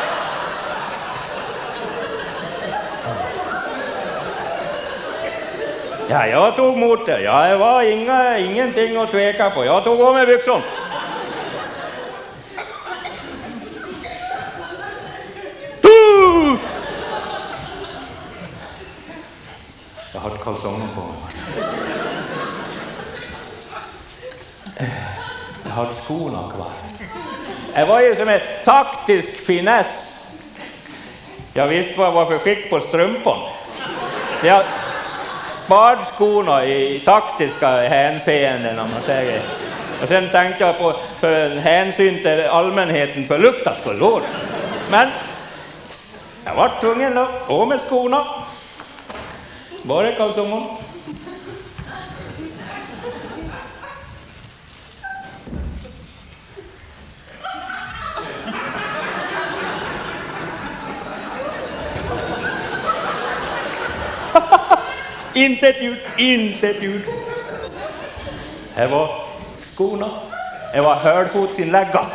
Ja, jag tog mot det. Ja, det var inga, ingenting att tveka på. Jag tog av mig byxorna. Jag har kalsonger på mig. Jag har skorna kvar. Det var ju som en taktisk finess. Jag visste vad det var för skick på strumpan. Så jag sparade skorna i taktiska hänseenden, om man säger. Och sen tänkte jag på för hänsyn till allmänheten för luktas skull. Men jag var tvungen att gå med skorna. Bara kalsonger. Inte ett ljud, inte ett ljud. Här var skorna. Det var hörfotsinlägga.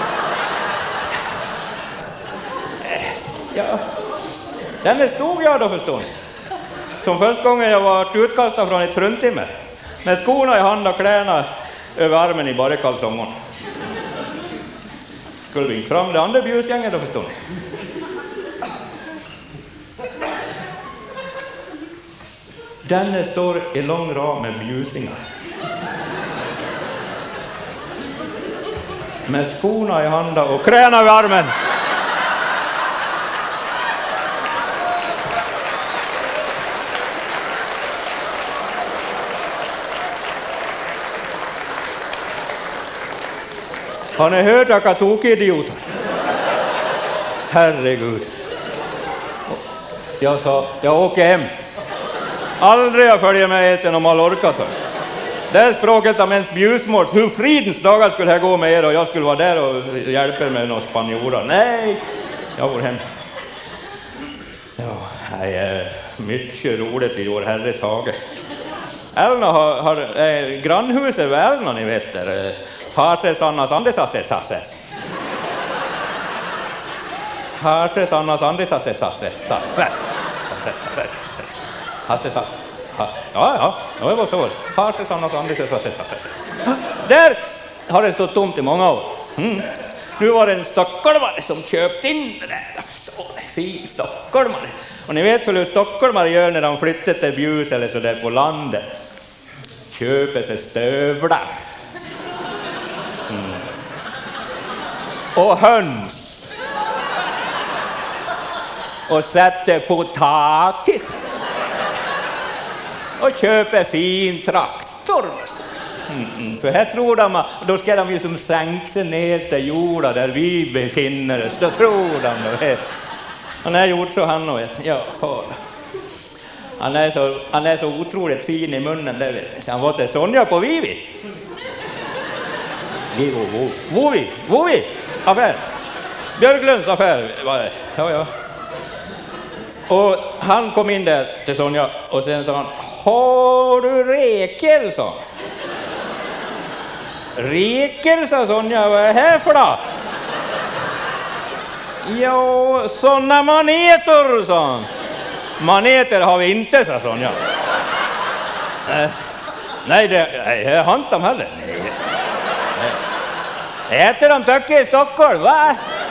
Ja. Den stod jag då, förstår. Som första gången jag var utkastad från ett fruntimmer. Med skorna i hand och kläderna över armen i bara kalsongen. Skulle vi inte fram det andra bjusgänget då, förstår ni. Den står i lång rad med bjusingar. Med skorna i handen och kläderna vid armen. Har ni hört vilka tokidioter? Herregud. Jag sa, jag åker hem. Aldrig jag följer med till någon Mallorca, så. Det är språket av ens bjusmål. Hur fridens dagar skulle jag gå med er och jag skulle vara där och hjälpa er med några spanjorer. Nej, jag går hem. Ja, det är mycket roligt i vår herres hage. Elna har, har äh, grannhuset vid Elna, ni vet där. Harses annas andesasses sasses. Harses annas andesasses sasses sasses. Hasses sasses. Ja, ja, det var så. Harses annas andesasses sasses. Där har det stått tomt i många år. Mm. Nu var det en stockholmare som köpte in det där. Jag förstår det, fin stockholmare. Och ni vet väl hur stockholmare gör när de flyttar till Bjus eller så där på landet. Köper sig stövlar. Mm. Och höns. Och sätter potatis. Och köper fin traktor. Mm, mm. För här tror de, då ska de ju som sänka sig ner till jorden där vi befinner oss. Då tror de det. Han har gjort så han och vet. Ja, han är så han är så otroligt fin i munnen där vet. Så han var till Sonja på Vivi. Vivo, vo, Vovi, Vovi, affär. Björklunds affär var det. Ja, ja. Och han kom in där till Sonja och sen sa han: har du reker, sa han. Reker, sa Sonja, vad är det här för då? Ja, såna maneter, sa han. Maneter har vi inte, sa Sonja. Äh, nej, det nej, jag har inte dem heller. Nej. Nej. Äter de töcker i Stockholm, va?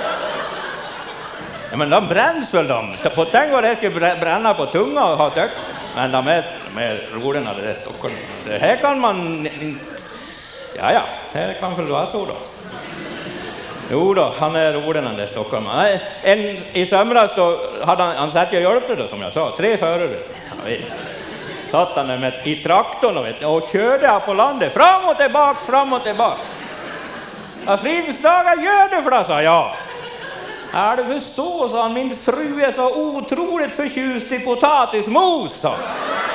Ja, men de bränns väl de. På tänk vad det skulle bränna på tunga och ha tök. Men de är, de är roderna, det där Stockholm. Det här kan man... Ja, ja, det kan väl vara så då. Jo då, han är roderna där Stockholm. En, I sömras då hade han, han satt och hjälpte då, som jag sa. Tre förare. Ja, visst. Satt han med, i traktorn och, vet, och körde på landet. Fram och tillbaks, fram och tillbaks. Ja, Fridsdagar gör det för det, sa jag. Ja, du förstår, sa han. Min fru är så otroligt förtjust i potatismos, sa han.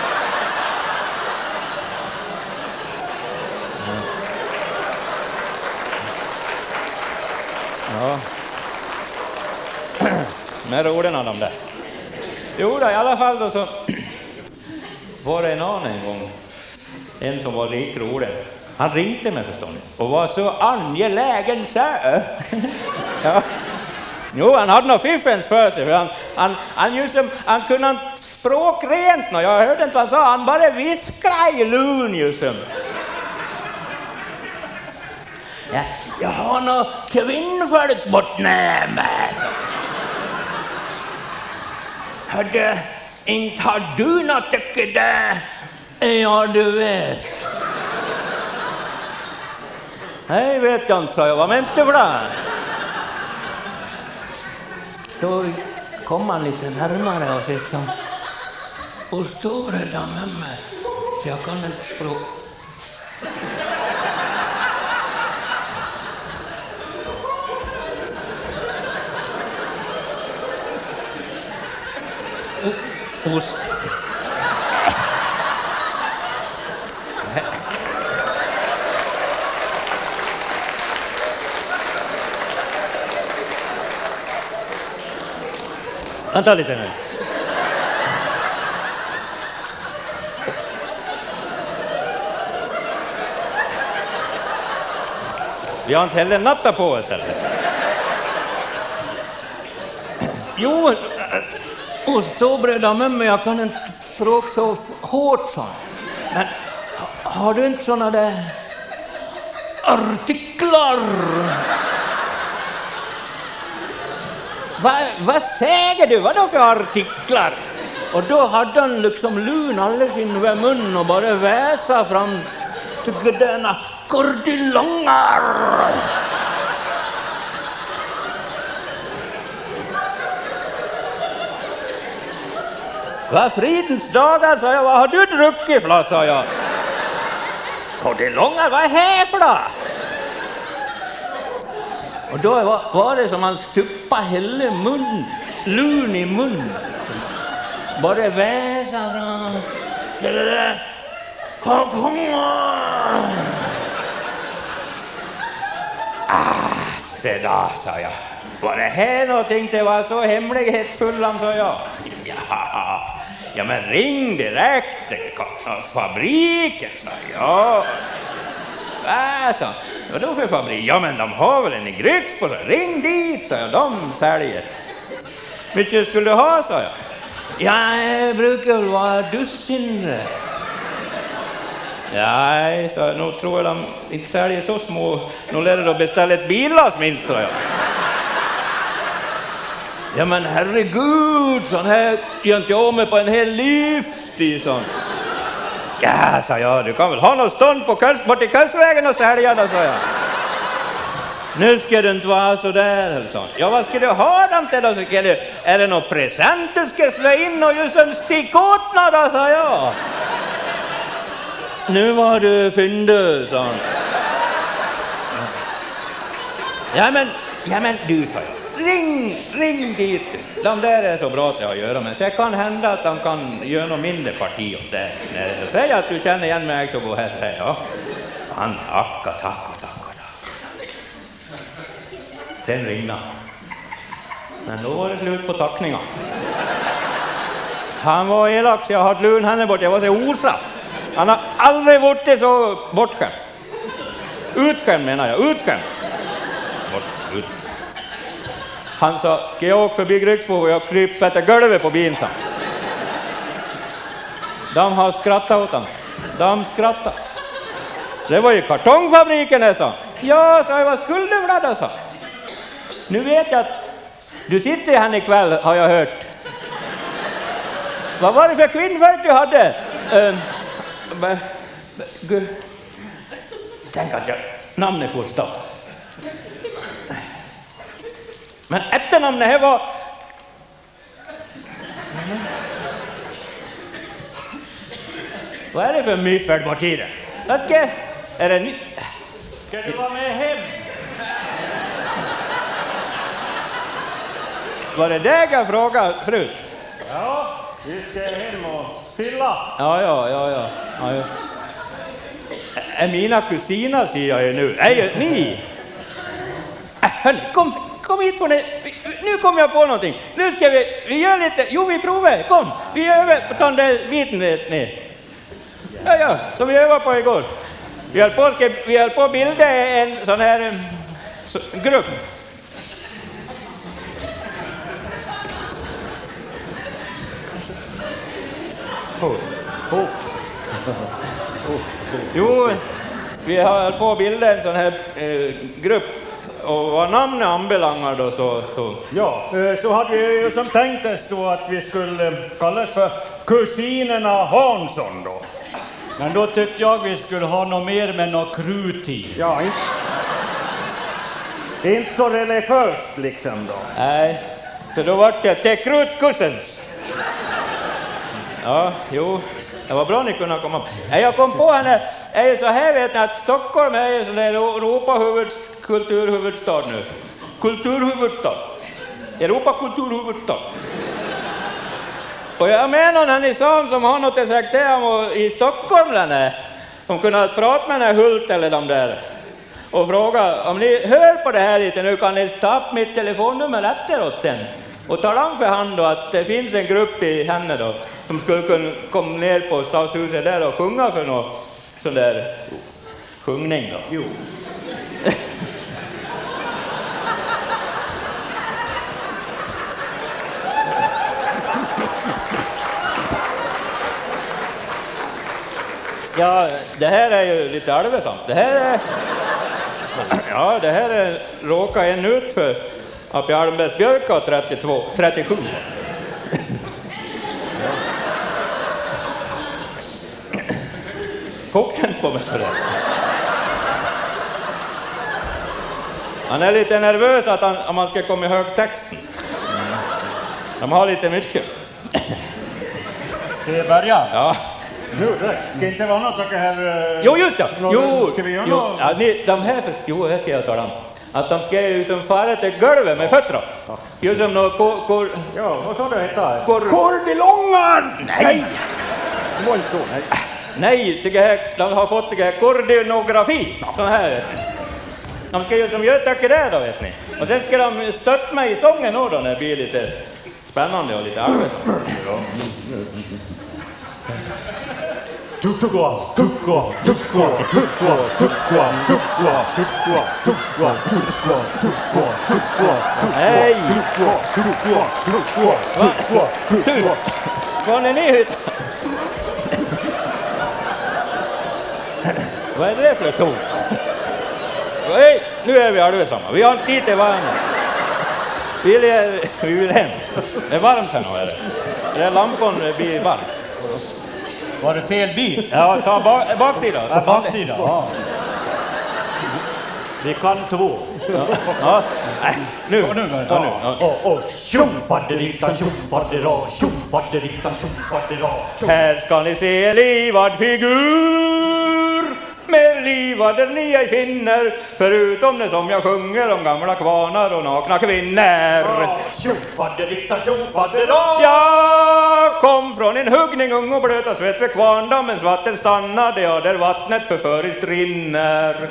Ja. Med roderna de där. Jo då, i alla fall då så var det en annan en gång. En som var rik roder. Han ringde mig förstånd och var så angelägen så. Ja. Jo, han hade något fiffens för sig. För han, han, han, just, han kunde språk rent. Jag hörde inte vad han sa. Han bara viskade i lun just. Ja, jag har något kvinnfolk bort nära. Hörde, inte har du något tycker där? Ja, du vet. Nej, vet jag inte, sa jag. Vad väntar för det? Då kom han lite närmare och sa: och står det där med mig? Så jag kan inte språk. Ost. Vänta lite nu. Vi har inte heller natta på oss eller? Jo, och stå bredda med mig, jag kan inte språk så hårt, så. Men har du inte såna där artiklar? Va, vad säger du? Vad då för artiklar? Och då hade han liksom lun alldeles in vid mun och bara väsa fram till denna kordilongar. Vad fridens dagar, sa jag. Vad har du druckit för, sa jag. Kordilongar, vad är det här för då? Och då var, var det som han stuppa hela mun, lun i mun. Bara väsa fram till det där. Kom, kom. Ah, se då, sa jag. Var det här någonting det var så hemlighetsfull, sa jag. Ja, ja men ring direkt till fabriken, sa jag. Vad sa han? Vad då för fabrik? Ja men de har väl en i Grycksbo, så ring dit, sa jag. De säljer. Vilket skulle du ha, sa jag. Ja, det brukar väl vara dussin. Nej, så nog tror jag de inte säljer så små. Nu lär de beställa ett bilas minst, tror jag. Ja men herregud, sån här gör inte jag med på en hel livstid, sån. Ja, sa jag, du kan väl ha någon stånd på köls, bort i Kölsvägen och sälja då, sa jag. Nu ska du inte vara så där, eller sånt. Ja, vad ska du ha dem till då? Ska du, är det någon present du ska slå in och just en stickåtna då, sa jag. Nu var du fyndig, sa han. Ja men, ja men du, sa jag. Ring, ring dit. De där är så bra till att göra, men så kan hända att de kan göra något mindre parti åt det. Säg att du känner igen mig så gå här, säger jag. Han tackar, tackar, tackar, tackar. Sen ringde han. Men då var det slut på tackningar. Han var elak så jag hade lun henne bort, jag var så osa. Han har aldrig varit så bortskämd. Utskämd menar jag, utskämd. Bort, ut. Han sa, ska jag åka förbi Grycksbo och jag kryper till golvet på bilen, sa. De har skrattat åt honom. De skrattat. Det var ju kartongfabriken, jag sa. Ja, sa jag, vad skulle du vladda, sa. Nu vet jag att du sitter här ikväll, har jag hört. Vad var det för kvinnfolk du hade? Uh, b- b- Tänk att jag namnet får stå. Men efternamnet här var... Vad är det för myfärd bort i det? Ska... Är det ny...
Ska du vara med hem?
Var det det jag frågade förut?
Ja, vi ska hem och fylla.
Ja, ja, ja, ja. ja, ja. Är mina kusiner, säger jag ju nu. Nej, ni! Äh, hörni, kom, kom hit för ni. Nu kommer jag på någonting. Nu ska vi, vi gör lite, jo vi provar, kom. Vi övar på den där biten ner. Ja, ja, som vi övade på igår. Vi höll på, ska, vi höll på att bilda en sån här um, så, grupp. Oh. Oh. Jo, vi har på bilden en sån här eh, grupp och vad namnet anbelangar då så, så...
Ja, så hade vi ju som tänktes då att vi skulle kallas för kusinerna Hansson då. Men då tyckte jag vi skulle ha något mer med något krut i. Ja, inte... Det är inte så religiöst liksom då.
Nej, så då var det till krutkussens. Ja, jo. Det var bra ni kunde komma. Jag kom på henne, är ju så här vet ni att Stockholm är ju sån där Europahuvuds kulturhuvudstad nu. Kulturhuvudstad. Europa kulturhuvudstad. Och jag menar när ni sa som har något att säga om i Stockholm läne. De kunde prata med den här Hult eller de där. Och fråga, om ni hör på det här lite nu kan ni ta upp mitt telefonnummer efteråt sen. Och tala om för han då att det finns en grupp i henne då som skulle kunna komma ner på stadshuset där och sjunga för någon sån där sjungning då. Jo. Ja, det här är ju lite allvarsamt. Det här är... Ja, det här är råkar en ut för att Almbergs Björk har trettiotvå, trettiosju. Koksen på mig sådär. Han är lite nervös att han, om man ska komma ihåg texten. De har lite mycket.
Ska vi börja?
Ja.
Nu, det ska inte vara något att här... Uh,
jo, just det. Jo,
ska vi göra
jo,
något?
ja, ni, de här för, jo, här ska jag tala om. Att de ska ju som fara till golvet med fötterna. Ja. Just som något kor... kor
ja, vad sa du heta?
Kor...
Kordilongar!
Nej!
Det var inte så, nej.
Nej, det här, de har fått det här kordinografi. Ja. Sån här. De ska ju som gör tycker det då, vet ni. Och sen ska de stötta mig i sången då, när det blir lite spännande och lite allvarligt.
Tukkoa, tukkoa, tukkoa, tukkoa, tukkoa, tukkoa, tukkoa, tukkoa, tukkoa, tukkoa, tukkoa.
Nej!
Tukkoa, tukkoa, tukkoa, tukkoa, tukkoa.
Var är ni hit? Vad är det för ton? Hej, nu är vi allesamma. Vi har inte tid till varandra. Vi vill, vi vill hem. Det är varmt här nu, är det? Det är lampan blir varmt.
Var det fel bil?
Ja, ta bak, baksidan.
Ja, baksidan. Ja. Vi kan två.
Ja. Ja. Nej, nu.
Ja, nu.
Ja, nu. Ja.
Och, och tjofaderittan, tjofadera, tjofaderittan, tjofadera.
Här ska ni se en livad figur. Mer livader ni ej finner. Förutom det som jag sjunger om gamla kvarnar och nakna kvinnor.
Tjofaderittan, tjofadera.
Jag kom från en huggning ung och blöta svett vid kvarndammens vatten stannade jag där vattnet förföriskt rinner.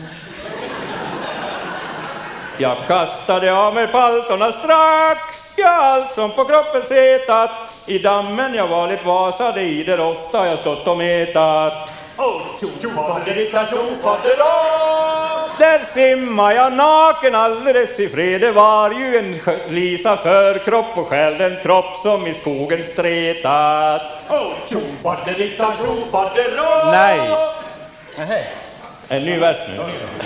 Jag kastade av mig paltorna strax, ja, allt som på kroppen setat. I dammen jag var lite vasade i, där ofta jag stått och metat.
Åh, tjofaderittan, tjofadera.
Där simmar jag naken alldeles i fred. Det var ju en lisa förkropp och själv den kropp som i skogen stretat.
Åh, tjofaderittan, tjofadera.
Nej.
Nej.
En ny vers nu.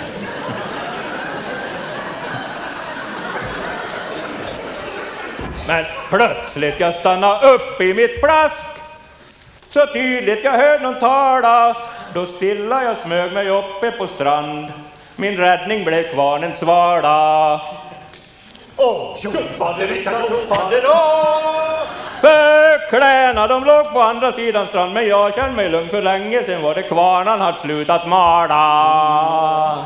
Men plötsligt jag stannar upp i mitt plask. Så tydligt jag hörde någon tala. Då stilla jag smög mig uppe på strand. Min räddning blev kvarnens svala.
Åh, tjofaderittan, tjofadera.
För kläna de låg på andra sidan strand. Men jag kände mig lugn för länge sen var det kvarnan hade slutat mala.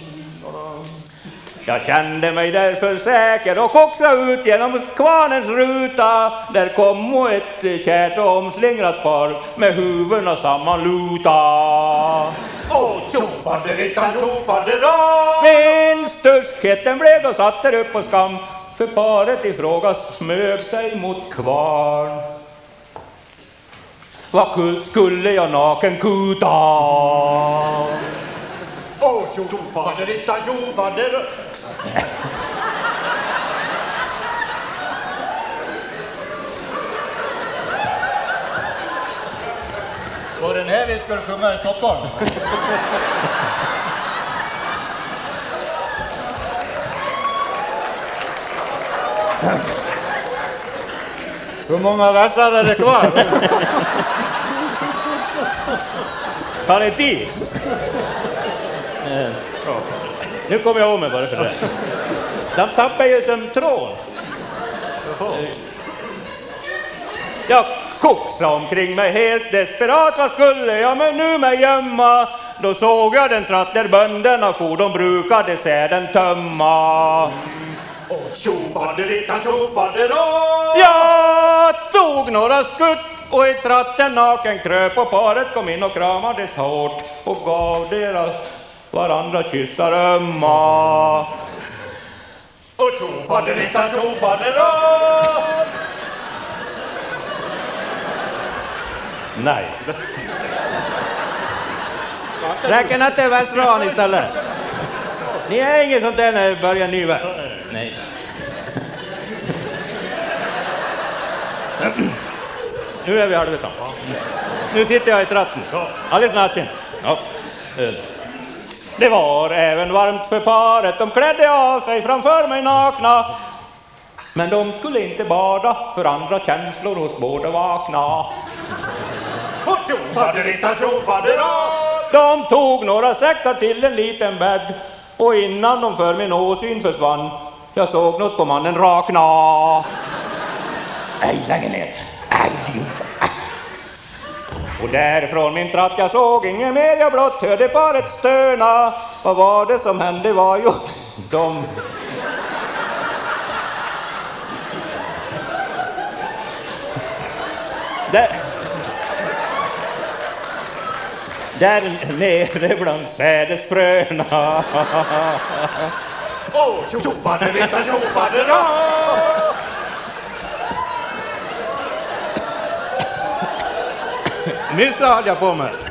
Jag kände mig därför säker och oxa ut genom kvarnens ruta. Där kom ett kärt och omslingrat par med huvudena sammanluta.
Åh, tjofaderittan, tjofadera.
Min stuskheten blev då satt där upp på skam. För paret i fråga smög sig mot kvarn. Vad skulle jag naken kuta?
Åh, tjofaderittan, tjofadera. Var den här vi skulle sjunga i Stockholm?
Hur många versar är det kvar? Har ni tid? Nu kommer jag om mig bara för det. De tappar ju som tråd. Jag koksade omkring mig helt desperat. Vad skulle jag men nu mig gömma? Då såg jag den tratt där bönderna for. De brukade säden tömma.
Åh, tjofaderittan, tjofadera.
Jag tog några skutt och i tratten naken kröp och paret kom in och kramades hårt och gav deras varandra kyssar ömma.
Och tjofaderittan, tjofadera.
Nej. Räcker inte versran istället. Ni är inget sånt där när det börjar ny vers. Nej. Nu är vi allesammans. Nu sitter jag i tratten. Alldeles naken. Ja. Det var även varmt för paret. De klädde av sig framför mig nakna. Men de skulle inte bada för andra känslor hos båda vakna.
Och tjofaderittan, tjofadera.
De tog några säckar till en liten bädd. Och innan de för min åsyn försvann, jag såg något på mannen rakna. Ej, lägg ner. Ej, idiot. Och därifrån min tratt jag såg ingen mer, jag blott hörde paret stöna. Vad var det som hände var ju de... Där... Där nere bland sädesfröna.
Åh, tjofaderittan, tjofadera.
Nyss hade jag på mig.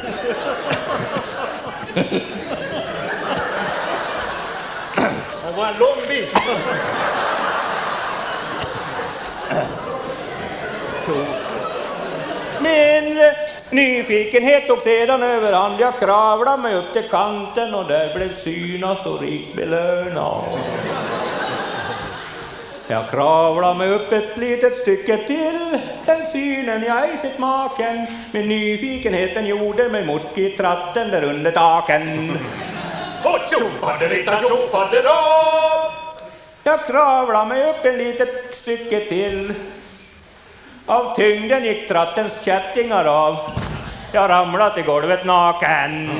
Det var en lång bit.
Min Nyfikenhet tog sedan överhand. Jag kravlade mig upp till kanten och där blev syna så rikt belönad. Jag kravlade mig upp ett litet stycke till. Den synen jag ej sett maken. Men nyfikenheten gjorde mig morsk i tratten där under taken.
Och tjofaderita tjofadera!
Jag kravlade mig upp ett litet stycke till. Av tyngden gick trattens kättingar av. Jag ramlade till golvet naken.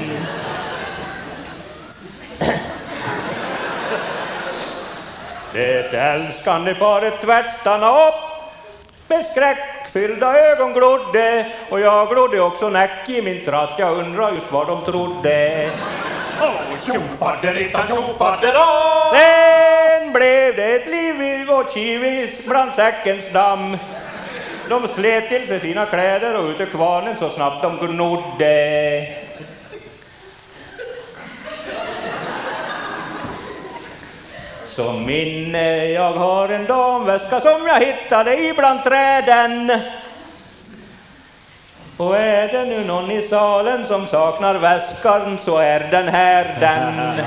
Det älskande paret tvärt stannade upp. Med skräckfyllda ögon glodde. Och jag glodde också näck i min tratt. Jag undrar just vad de trodde.
Åh, tjofaderita tjofadera!
Sen blev det ett liv och kivis bland säckens damm. De slet till sig sina kläder och ut ur kvarnen så snabbt de gnodde. Som minne jag har en damväska som jag hittade ibland träden. Och är det nu någon i salen som saknar väskan så är den här den.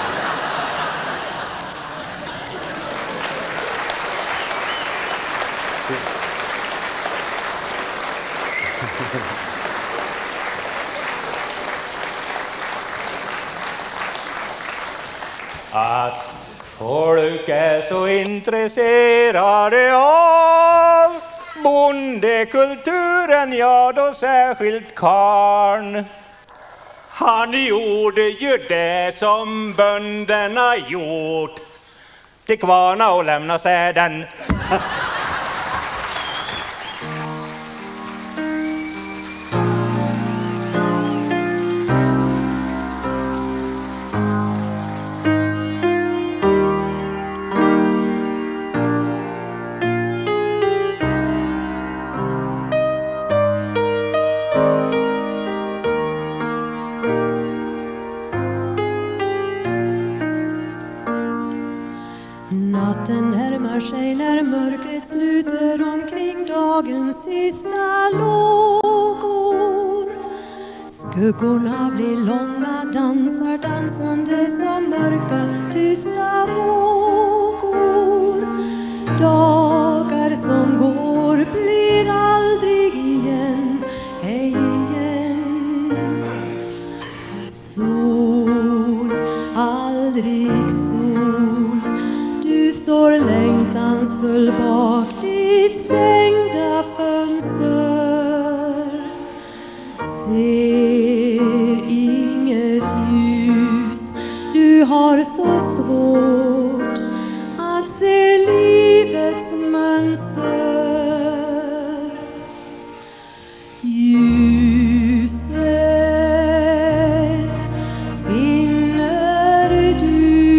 Att folk är så intresserade av bondekulturen, ja då särskilt karn.
Han gjorde ju det som bönderna gjort.
Till kvarna och lämna säden.
Natten närmar sig när mörkret sluter omkring dagens sista lågor. Skuggorna blir långa, dansar dansande som mörka, tysta vågor. Dagar som går blir aldrig igen, ej igen. Sol, aldrig sol. Du står längtansfull bak ditt stängda fönster. Ser inget ljus. Du har så svårt att se livets mönster. Ljuset finner du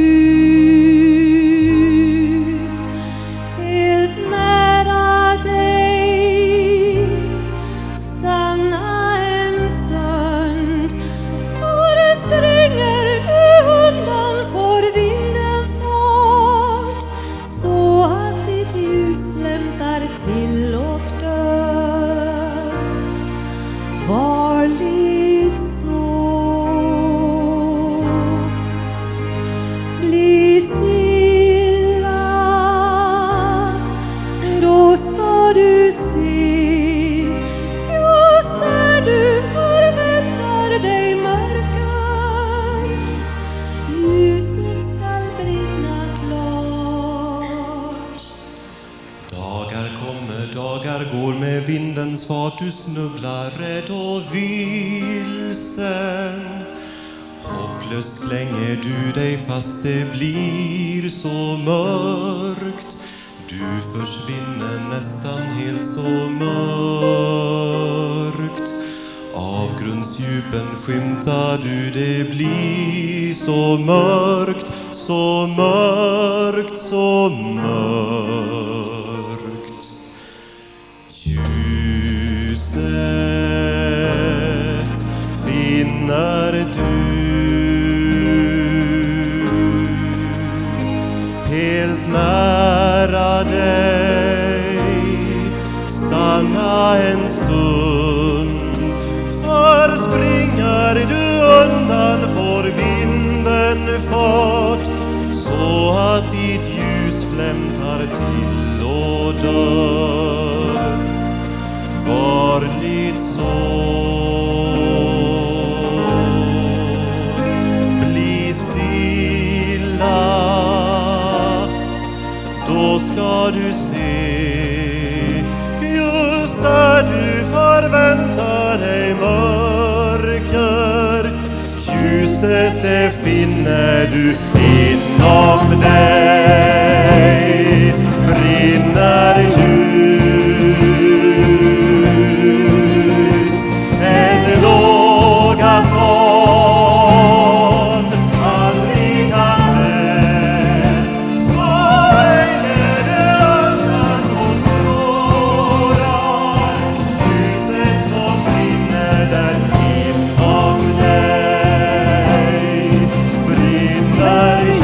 helt nära dig. Stanna en stund, för det springer du undan, får vinden fart, så att ditt ljus flämtar till och dör. Varligt så. Bli stilla, då ska du se just där du förväntar dig mörker. Ljuset skall brinna klart.
Dagar kommer, dagar går med vindens fart. Du snubblar rädd och vilsen. Hopplöst klänger du dig fast det blir så mörkt. Du försvinner nästan helt så mörkt. Avgrundsdjupen skymtar du, det blir så mörkt, så mörkt, så mörkt. Ljuset finner du helt nära dig. Stanna en stund, Var springer du undan får vinden fart, så att ditt ljus flämtar till och dör. Varligt så bli stilla, då ska du se, just där du förväntar dig mörker, ljuset det finner du inom dig, brinner ljus, en låga svan, aldrig kan det, så länge det andas och strålar, ljuset som brinner där inom dig, brinner ljus.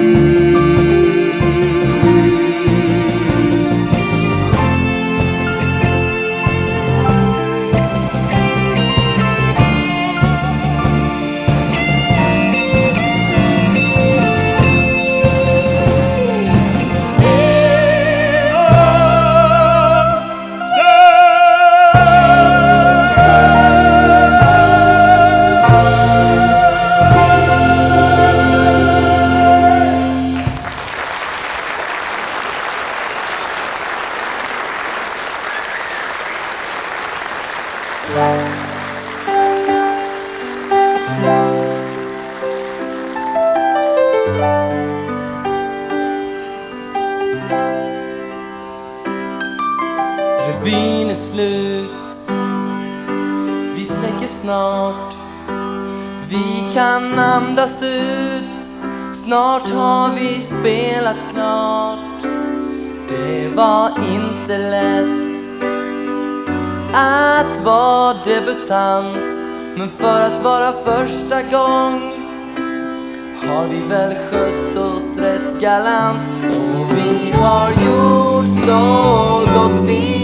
Revyn är slut, vi släcker snart, vi kan andas ut, snart har vi spelat klart. Det var inte lätt att vara debutant, men för att vara första gång har vi väl skött oss rätt galant. Och vi har gjort så gott vi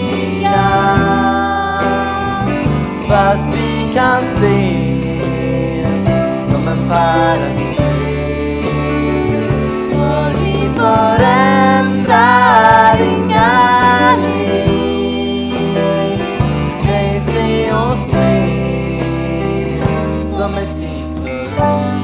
kan, fast vi kan se som en parentes, för vi förändrar inga liv. Nej, se oss mer som ett tidsfördriv.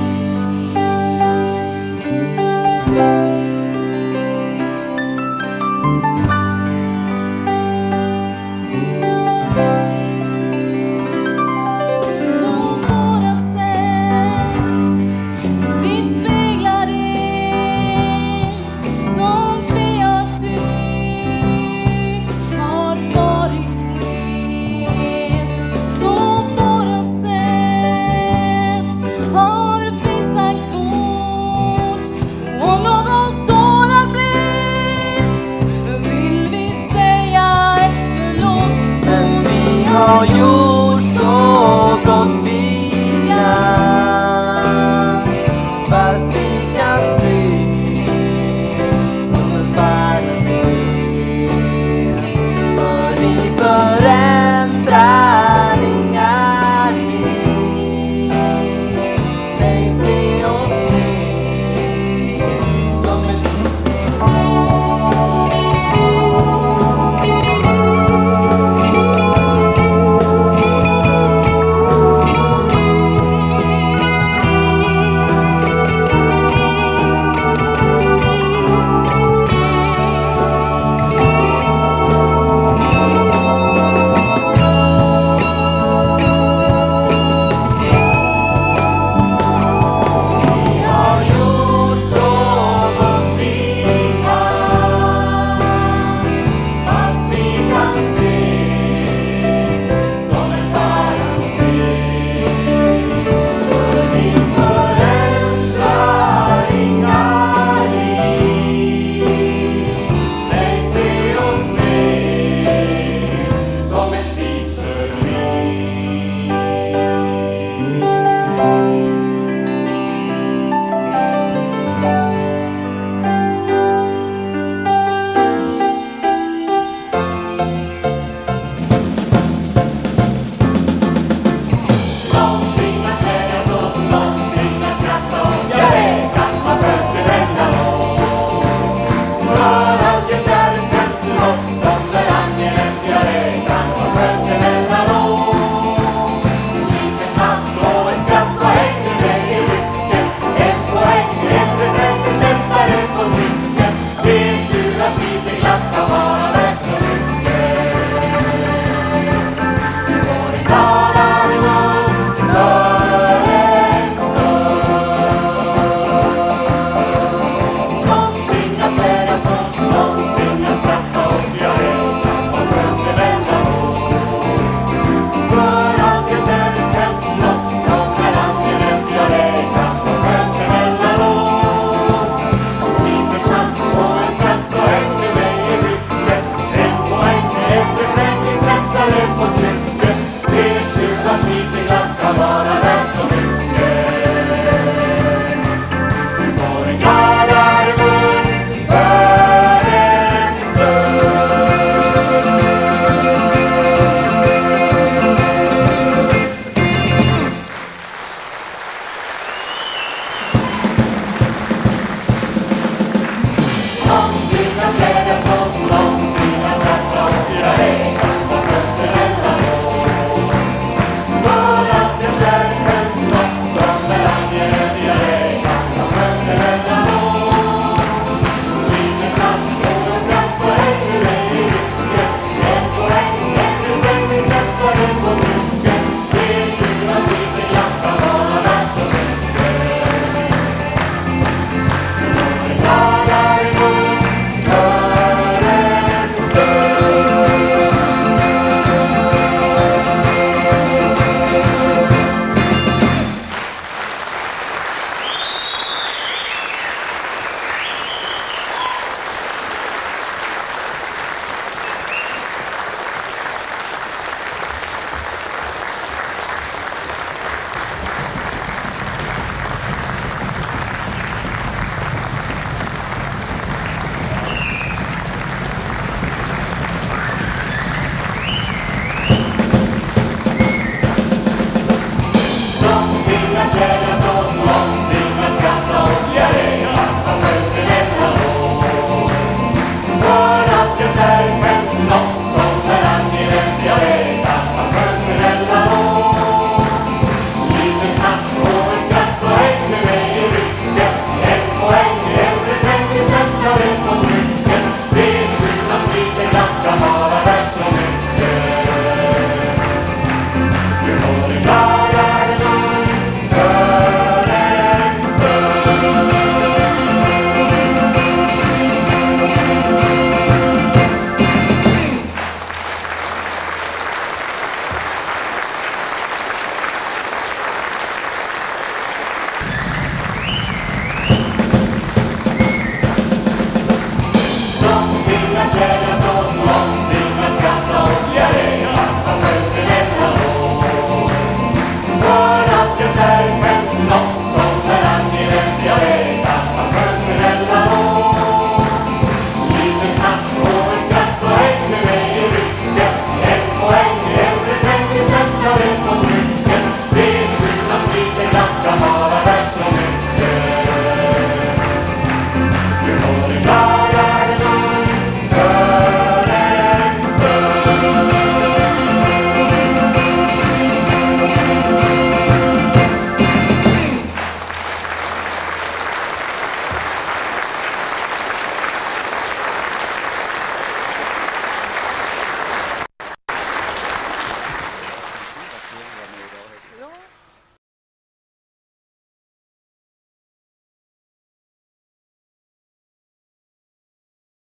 Har